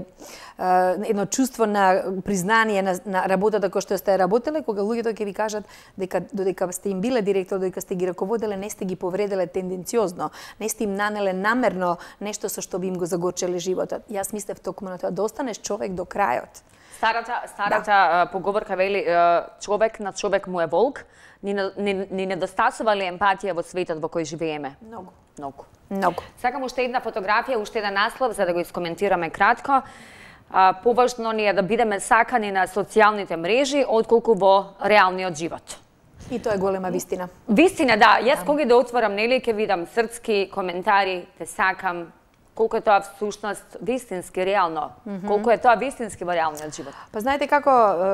едно чувство на признание на работата која што сте работеле, кога луѓето ќе ви кажат дека додека сте им биле директор, додека сте ги раководеле, не сте ги повределе тенденциозно, не сте им нанеле намерно нешто со што би им го загорчеле животот. Јас мислев токму на тоа да останеш човек до крајот. Старата поговорка вели човек на човек му е волк. Ни недостасува ли емпатија во светот во кој живееме? Многу. Сакам уште една фотографија, уште еден наслов за да го искоментираме кратко. Поважно ни е да бидеме сакани на социјалните мрежи отколку во реалниот живот. И тоа е голема вистина. Вистина, да. Јас кога да отворам, нели, ќе видам срцки коментари, те сакам. Колку е тоа всушност вистински, реално? Колку е тоа вистински во реалниот живот? Па знаете како,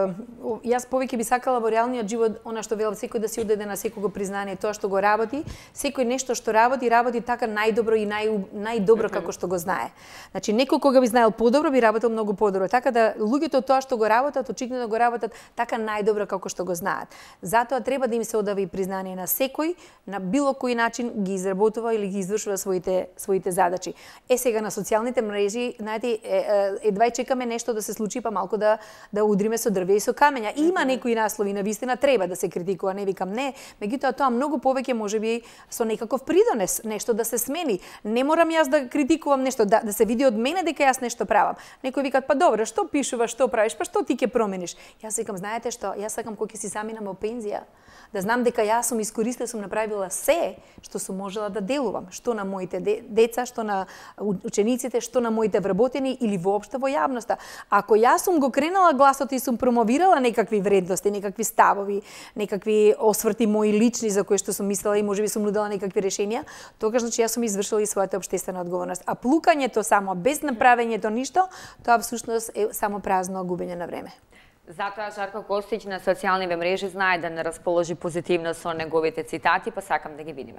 јас повеќе би сакала во реалниот живот, она што велам, секој да си одаде на секого признание тоа што го работи, секој нешто што работи така најдобро и најдобро како што го знае. Значи, некој кога би знаел подобро, би работел многу подобро. Така да луѓето тоа што го работат, очигледно го работат така најдобро како што го знаат. Затоа треба да им се одави признание на секој, на било кој начин ги изработува или ги извршува своите задачи. Сега на социјалните мрежи, знаете, едва чекаме нешто да се случи, па малку да удриме со дрвја и со камења. Има некои наслови, навистина треба да се критикува, не викам не, меѓутоа тоа многу повеќе можеби со некаков придонес, нешто да се смени. Не морам јас да критикувам нешто, да се види од мене дека јас нешто правам. Некои викаат, па добро, што пишуваш, што правиш, па што ти ќе промениш? Јас викам, знаете што, јас сакам кога ќе си заминам во пензија, да знам дека јас сум искористила, сум направила се што сум можела да делувам, што на моите деца, што на учениците, што на моите вработени или воопшто во јавноста. Ако јас сум го кренала гласот и сум промовирала некакви вредности, некакви ставови, некакви осврти мои лични за кои што сум мислела и можеби сум нудела некакви решенија, тогаш значи јас сум извршила и својата општествена одговорност. А плукањето само без направењето ништо, тоа всушност е само празно губење на време. Затоа Жарко Костиќ на социјалниве мрежи знае да не расположи позитивно со неговите цитати, па сакам да ги видиме.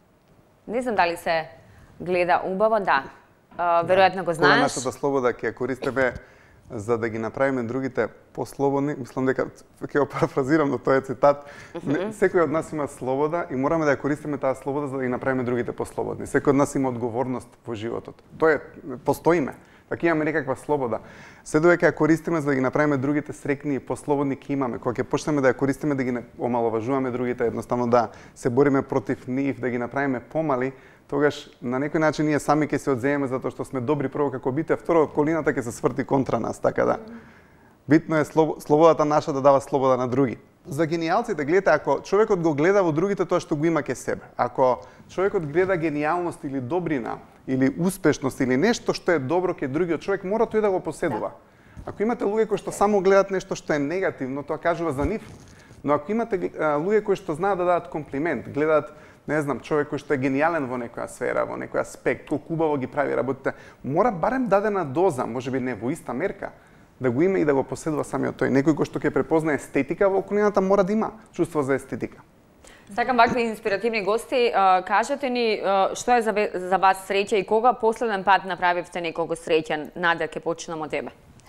Не знам дали се гледа убаво, да. Веројатно го знаеш. Кога нашата слобода ќе ја користиме за да ги направиме другите послободни, мислам дека ќе го парафразирам на тој цитат, секој од нас има слобода и мораме да ја користиме таа слобода за да ги направиме другите послободни. Секој од нас има одговорност во животот. Тоа е, постоиме. Така имаме некаква слобода. Се додека ја користиме за да ги направиме другите срекни и послободни ќе имаме. Кога ќе почнеме да ја користиме да ги омаловажуваме другите, едноставно да се бориме против нив, да ги направиме помали, тогаш на некој начин ние сами ќе се одземеме затоа што сме добри прво како бите, а второ колината ќе се сврти контра нас, така да. Битно е слободата наша да дава слобода на други. За генијалците, гледате, ако човекот го гледа во другите тоа што го има ке себе, ако човекот гледа генијалност или добрина, или успешност, или нешто што е добро ке другиот човек, мора тој да го поседува. Ако имате луѓе кои што само гледат нешто што е негативно, тоа кажува за нив. Но ако имате луѓе кои што знаат да дадат комплимент, гледаат, не знам, човек кој што е гениален во некоја сфера, во некој аспект, колку убаво ги прави работите, мора барем дадена доза, можеби не во иста мерка, да го има и да го поседува самиот тој. Некој кој што ќе препозна естетика во околината мора да има чувство за естетика. Сакам вакви инспиративни гости. Кажете ни што е за вас среќа и кога последен пат направивте некого среќен? Наде, ќе почнам од тебе.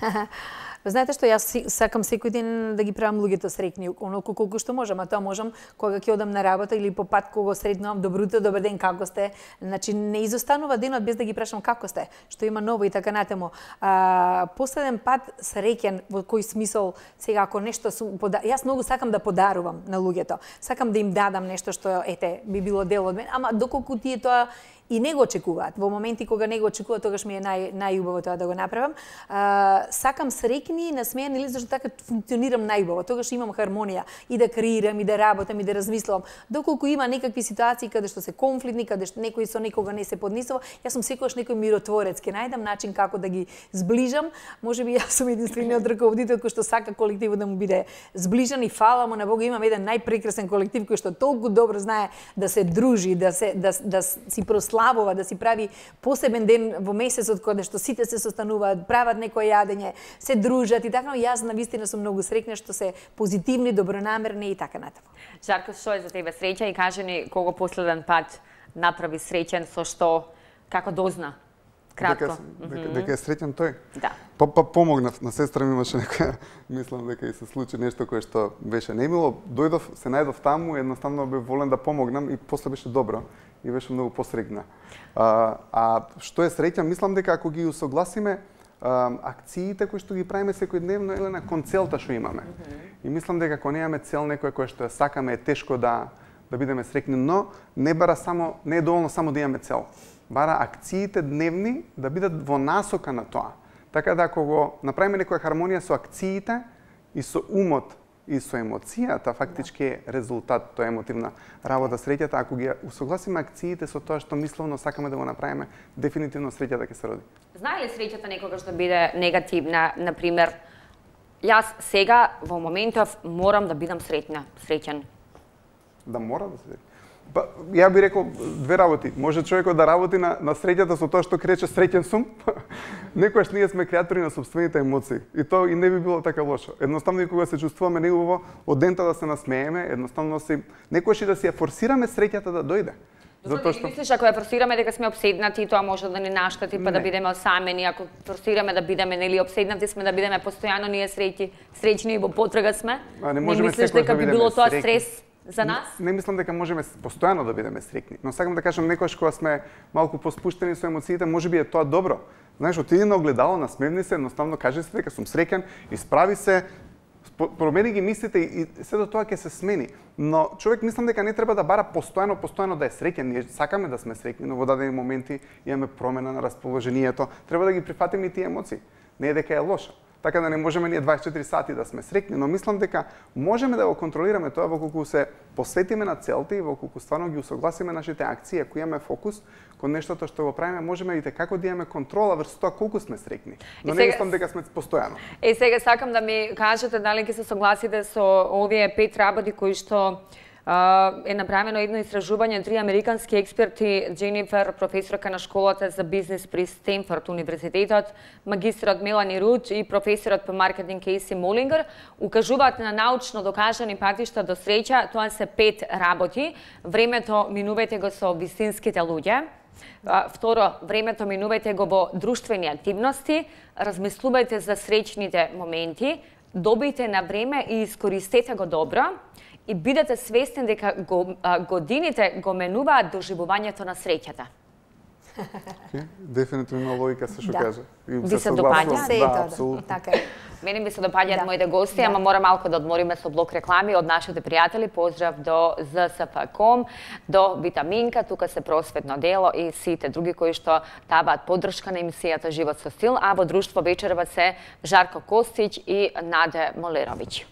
Знаете што, јас сакам секој ден да ги правам луѓето среќни, оноку колку што можам, а тоа можам кога ќе одам на работа или по пат кога сретнувам добро утро, добар ден, како сте. Значи не изостанува денот без да ги прашам како сте, што има ново и така натаму. Последен пат среќен во кој смисол, сега ако нешто сум јас многу сакам да подарувам на луѓето. Сакам да им дадам нешто што ете би било дел од мене, ама доколку тие тоа и не го очекуваат. Во моменти кога не го очекуваат, тогаш ми е најубаво тоа да го направам. Сакам среќни и насмејани или зашто така функционирам најубаво. Тогаш имам хармонија и да креирам и да работам и да размислувам. Доколку има некакви ситуации каде што се конфликтни, каде што некој со некога не се поднесува, јас сум секогаш некој миротворец, ќе најдам начин како да ги сближам. Можеби јас сум единствениот раководител кој што сака колективот да му биде сближен и фала му на Бога, имам еден најпрекрасен колектив кој што толку добро знае да се дружи, да си прославува, да си прави посебен ден во месецот кога што сите се состануваат, прават некое јадење, се дружат и така, јас навистина сум многу среќна што се позитивни, добронамерни и така натаму. Жарко, што е за тебе среќа и кажи ни кога последен пат направи среќен, со што, како дозна? Кратко. Дека е среќен тој? Да. Помогнав на сестра ми, имаше некоја, мислам дека и се случи нешто кое што беше немило. Дојдов, се најдов таму, едноставно бев волен да помогнам и после беше добро и беше многу посрекна. Што е среќа? Мислам дека ако ги усогласиме акциите кои што ги правиме секојдневно или на кон целта што имаме. И мислам дека ако немаме цел некоја која што ја сакаме, е тешко да бидеме среќни, но не бара само, не е доволно само да имаме цел. Бара акциите дневни да бидат во насока на тоа. Така да ако го направиме некоја хармонија со акциите и со умот и со емоцијата, фактички е резултат, тоа е емотивна работа среќата. Ако ги усогласиме акциите со тоа што мисловно сакаме да го направиме, дефинитивно среќата ќе се роди. Знае ли среќата некогаш да биде негативна, например, јас сега во моментов морам да бидам среќен. Да мора да се. Па, ја би рекол две работи. Може човекот да работи на среќата со тоа што крече среќен сум. Некојаш ние сме креатори на сопствените емоции и тоа и не би било така лошо. Едноставно и кога се чувствуваме неубаво, од дента да се насмееме, едноставно некојаш и да си ја форсираме среќата да дојде. Затоа што мислиш ако ја форсираме дека сме опседнати, тоа може да ни наштати, па да бидеме осамени, ако форсираме да бидеме нели опседнати сме да бидеме постојано ние среќни и во потрага сме. Не мислиш дека би било тоа стрес за нас? Не мислам дека можеме постојано да бидеме среќни, но сакам да кажам некојаш кога сме малку поспуштени со емоциите, можеби е тоа добро. Знаеш, отиди на огледало, насмевни се, едноставно кажи се дека сум среќен, исправи се, промени ги мислите и се до тоа ќе се смени. Но човек мислам дека не треба да бара постојано да е среќен. Ние сакаме да сме среќни, но во дадени моменти имаме промена на расположението. Треба да ги прифатиме и тие емоции. Не е дека е лошо. така да не можеме ние 24 сати да сме срекни, но мислам дека можеме да го контролираме тоа во колку се посветиме на целта и во колку стварно ги усогласиме нашите акции, ако имаме фокус кон нештото што го правиме, можеме и како да имаме контрола врз тоа колку сме срекни. Но не мислам дека сме постојано. Сега сакам да ми кажете дали ќе се согласите со овие 5 работи кои што е направено едно истражување, 3 американски експерти, Дженифер, професорка на школата за бизнес при Стенфорд универзитетот, магистрот Мелани Руч и професорот по маркетинг Кейси Молингер, укажуваат на научно докажани патишта до среќа. Тоа се 5 работи. Времето минувајте го со вистинските луѓе. Второ, времето минувајте го во друштвени активности, размислувајте за среќните моменти, добијте на време и искористете го добро. И бидете свесни дека годините го менуваат доживувањето на среќата. Дефинитивно има логика се што кажа. Ви се допаѓа? Да, апсолутно. Така е. Мене ми се допаѓаат моите гости, ама мора малку да одмориме со блок реклами од нашите пријатели. Поздрав до ЗСП.com, до Витаминка, тука се просветно дело и сите други кои што даваат поддршка на емисијата Живот со стил, а во друштво вечерва се Жарко Костич и Наде Молеровиќ.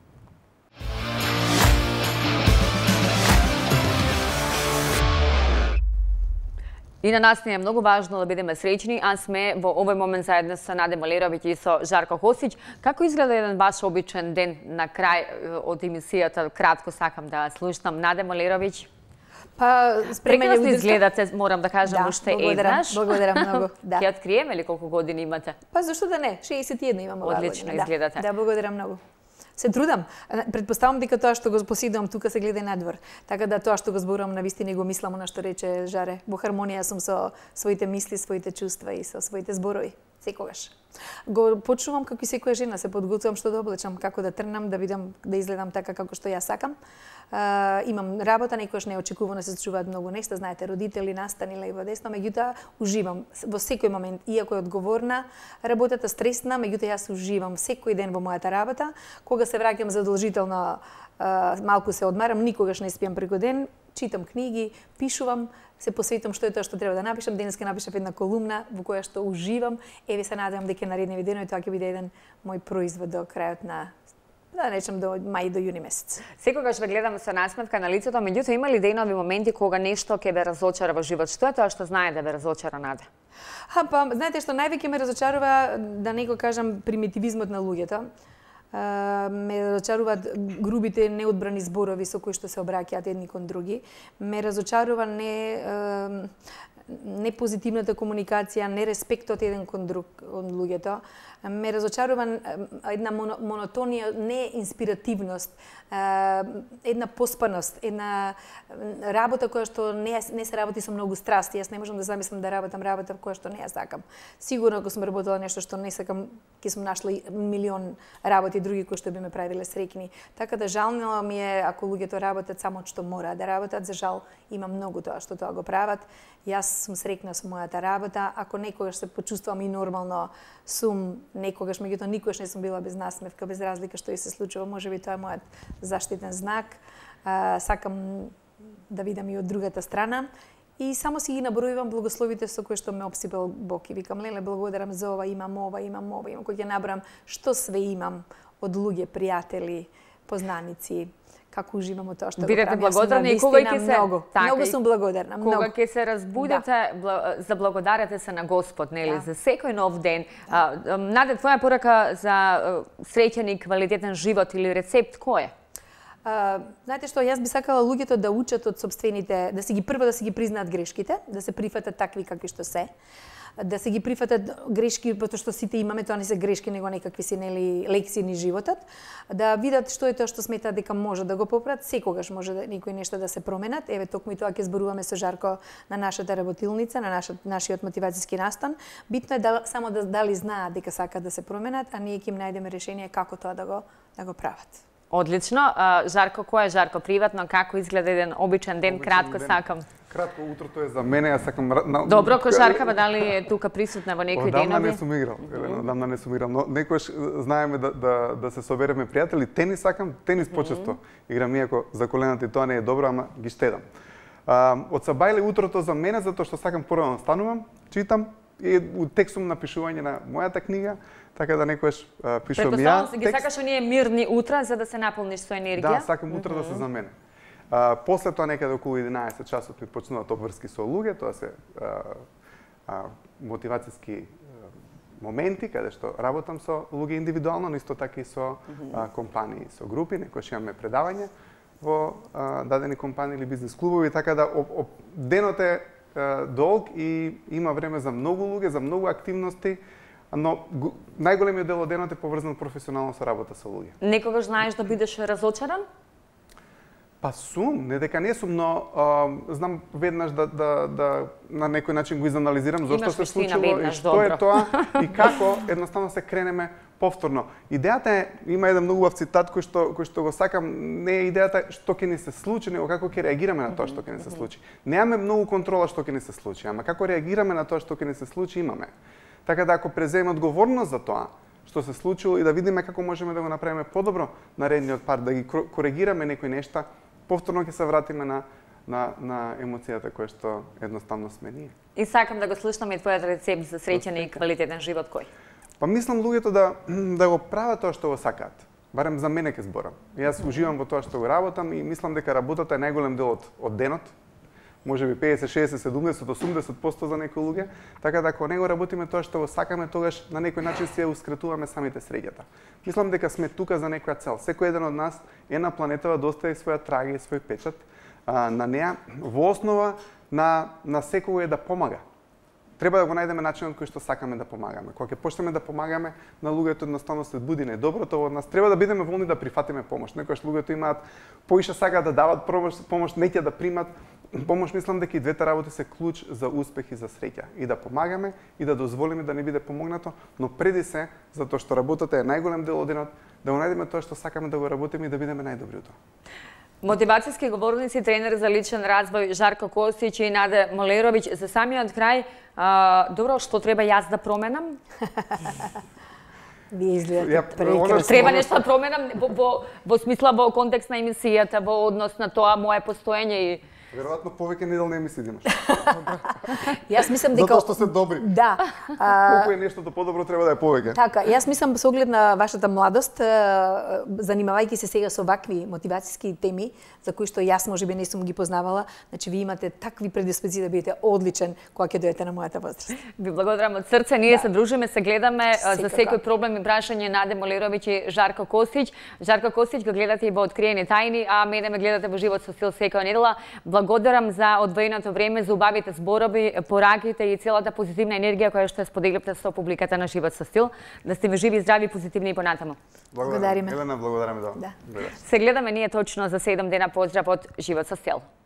И на нас не е многу важно да бидеме среќни, а сме во овој момент заедно со Наде Молеровиќ и со Жарко Костич. Како изгледа еден ваш обичен ден на крај од емисијата? Кратко сакам да слушнам. Наде Молеровиќ. Па, прекрасно изгледате, морам да кажам, уште еднаш. Благодарам многу. Да. Ќе откриеме ли колку години имате? Па зашто да не? 61 имам оваа година. Одлично изгледате. Да, благодарам многу. Се трудам. Предпоставам дека тоа што го поседувам тука се гледа и надвор. Така да тоа што го зборувам на вистина го мислам она што рече Жаре. Во хармонија сум со своите мисли, своите чувства и со своите зборови. Секогаш. Го почнувам како и секоја жена, се подготвувам што да облечам, како да трнам, да видам, да изгледам така како што ја сакам. Имам работа, некојаш неочекувано се случуваат многу нешта, знаете, родители, настани лево десно, меѓутоа уживам во секој момент, иако е одговорна работата, стресна, меѓутоа јас уживам секој ден во мојата работа. Кога се враќам задолжително, малку се одмарам, никогаш не спиам преку ден, читам книги, пишувам, се посветам што е тоа што треба да напишам. Денес ќе напишам една колумна во која што уживам. Еве се надевам дека наредниви денови тоа ќе биде еден мој производ до крајот на, да речем, до мај, до јуни месец. Секогаш ве гледам со насмевка на лицето, меѓутоа има ли денови, моменти кога нешто ќе ве разочара во живот? Што е тоа што знае да ве разочара, Наде? Па, знаете што највеќе ме разочарува, да не го кажам, примитивизмот на луѓето. Ме разочаруваат грубите неодбрани зборови со кои што се обраќаат едни кон други. Ме разочарува не позитивната комуникација, не респектот еден кон друг од луѓето. Ме разочарува една монотонија, не инспиративност, една поспаност, една работа која што не се работи со многу страсти. Јас не можам да замислам да работам работа која што не ја сакам. Сигурно ако сум работела нешто што не сакам, ќе сум нашла милион работи други кои што би ме правиле среќни. Така да жално ми е ако луѓето работат само што мора да работат. За жал има многу тоа што тоа го прават. Јас сум среќна со мојата работа. Ако некогаш се почувствувам и нормално, сум некогаш, меѓутоа никогаш не сум била без насмевка, без разлика што и се случува. Можеби тоа е мојот заштитен знак. Сакам да видам и од другата страна. И само си ги набројувам благословите со кои што ме обсипал Бог. И викам, леле, благодарам за ова, имам кој ќе набрам што све имам од луѓе, пријатели, познаници. Како уживам од тоа што го правам. Бидете благодарни и кога ќе се многу сум благодарна, многу. Кога ќе се разбудите, заблагодарете се на Господ, нели, за секој нов ден. Наде, твоја порака за среќен и квалитетен живот или рецепт кој е? Знаете што, јас би сакала луѓето да учат од собствените, да си ги прво да си ги признаат грешките, да се прифатат такви какви што се, да се ги прифатат грешки, потоа што сите имаме, тоа не се грешки, него некакви си нели лекции ни животот, да видат што е тоа што сметаат дека може да го поправат, секогаш може да некои нешта да се променат. Еве токму и тоа ќе зборуваме со Жарко на нашата работилница, на нашиот мотивацијски настан. Битно е само дали знаат дека сакаат да се променат, а ние ќе им најдеме решение како тоа да го прават. Одлично. Жарко, кој е Жарко приватно? Како изгледа еден обичен ден? Кратко сакам. Кратко, утрото е за мене, јас сакам... Добро, кошаркава, дали е тука присутна во некои денови? Одамна не сум играл, одамна не сум играл, но некојаш знаеме да се собереме пријатели. Тенис сакам, тенис почесто играм, иако за колената и тоа не е добро, ама ги штедам. Од сабајле утрото за мене, затоа што сакам порано станувам, читам у текстум напишување на мојата книга, така да некојаш пишувам ја текст. Ги сакаш оние мирни утра за да се наполниш со енергија? Да, сакам утре да се за мене. После тоа некаде околу 11 часот ми почнуваат обврски со луѓе, тоа се мотивацијски моменти каде што работам со луѓе индивидуално, но исто така и со компании, со групи, некојаш имаме предавање во дадени компании или бизнес клубови, така да денот е долг и има време за многу луѓе, за многу активности, но најголемиот дел од денот е поврзан професионално со работа со луѓе. Некогаш знаеш да бидеш разочаран? Па сум, не дека не сум, но знам веднаш да на некој начин го изанализирам зошто се случило и што е тоа и како едноставно се кренеме повторно. Идејата е, има еден многу убав цитат кој што го сакам, не е идејата што ќе ни се случи, него како ќе реагираме на тоа што ќе ни се случи. Немаме многу контрола што ќе ни се случи, ама како реагираме на тоа што ќе ни се случи имаме. Така да ако преземеме одговорност за тоа што се случило и да видиме како можеме да го направиме подобро наредниот пат, да ги коригираме некои нешта, повторно ќе се вратиме на емоцијата која што едноставно сме ние. И сакам да го слушнам и твојот рецепт за среќен и квалитетен живот кој? Па мислам луѓето да го прават тоа што го сакаат. Барем за мене ке зборам. Јас уживам во тоа што го работам и мислам дека работата е најголем дел од денот. Може би 50, 60, 70, 80% за некои луѓе, така да ако не го работиме тоа што го сакаме, тогаш на некој начин се ускратуваме самите среќата. Мислам дека сме тука за некоја цел. Секој еден од нас е на планетава да остави своја трага и свој печат на неа во основа на секој е да помага. Треба да го најдеме начинот кој што сакаме да помагаме. Кога ќе почнеме да помагаме на луѓето, едноставно се буди најдоброто од нас. Треба да бидеме волни да прифатиме помош. Некогаш луѓето имаат поише сакаат да дават помош, не ќе да примат помош. Мислам дека и двете работи се клуч за успех и за среќа. И да помагаме и да дозволиме да ни биде помогнато, но преди се, затоа што работата е најголем дел од денот, да го најдеме тоа што сакаме да го работиме и да бидеме најдобри од тоа. Мотивацијски говорници, тренер за личен развој Жарко Костич и Наде Молеровиќ. За самиот крај, добро, што треба јас да променам? Вие изгледате прекрасно. Треба нешто да променам во смисла, во контекст на емисијата, во однос на тоа мое постоење и... Веројатно повеќе неделни емисии имаш. Јас мислам дека затоа што се добри. Да. Колку е нештото подобро треба да е повеќе. Така, јас мислам со оглед на вашата младост, занимавајќи се сега со вакви мотивацијски теми за кои што јас можеби не сум ги познавала, значи ви имате такви предиспозиции да бидете одличен кога ќе дојдете на мојата возраст. Ви благодарам од срце, ние се дружиме, се гледаме за секој проблем и прашање Наде Молеровиќ и Жарко Костич. Жарко Костич го гледате и во Откриени тајни, а мене ме гледате во Живот со стил секоја недела. Благодарам за одвоеното време, за убавите зборови, пораките и целата позитивна енергија која што ја споделивте со публиката на Живот со стил. Да сте живи, здрави, позитивни и понатаму. Благодариме. Елена, благодариме. Се гледаме ние точно за 7 дена. Поздрав од Живот со стил.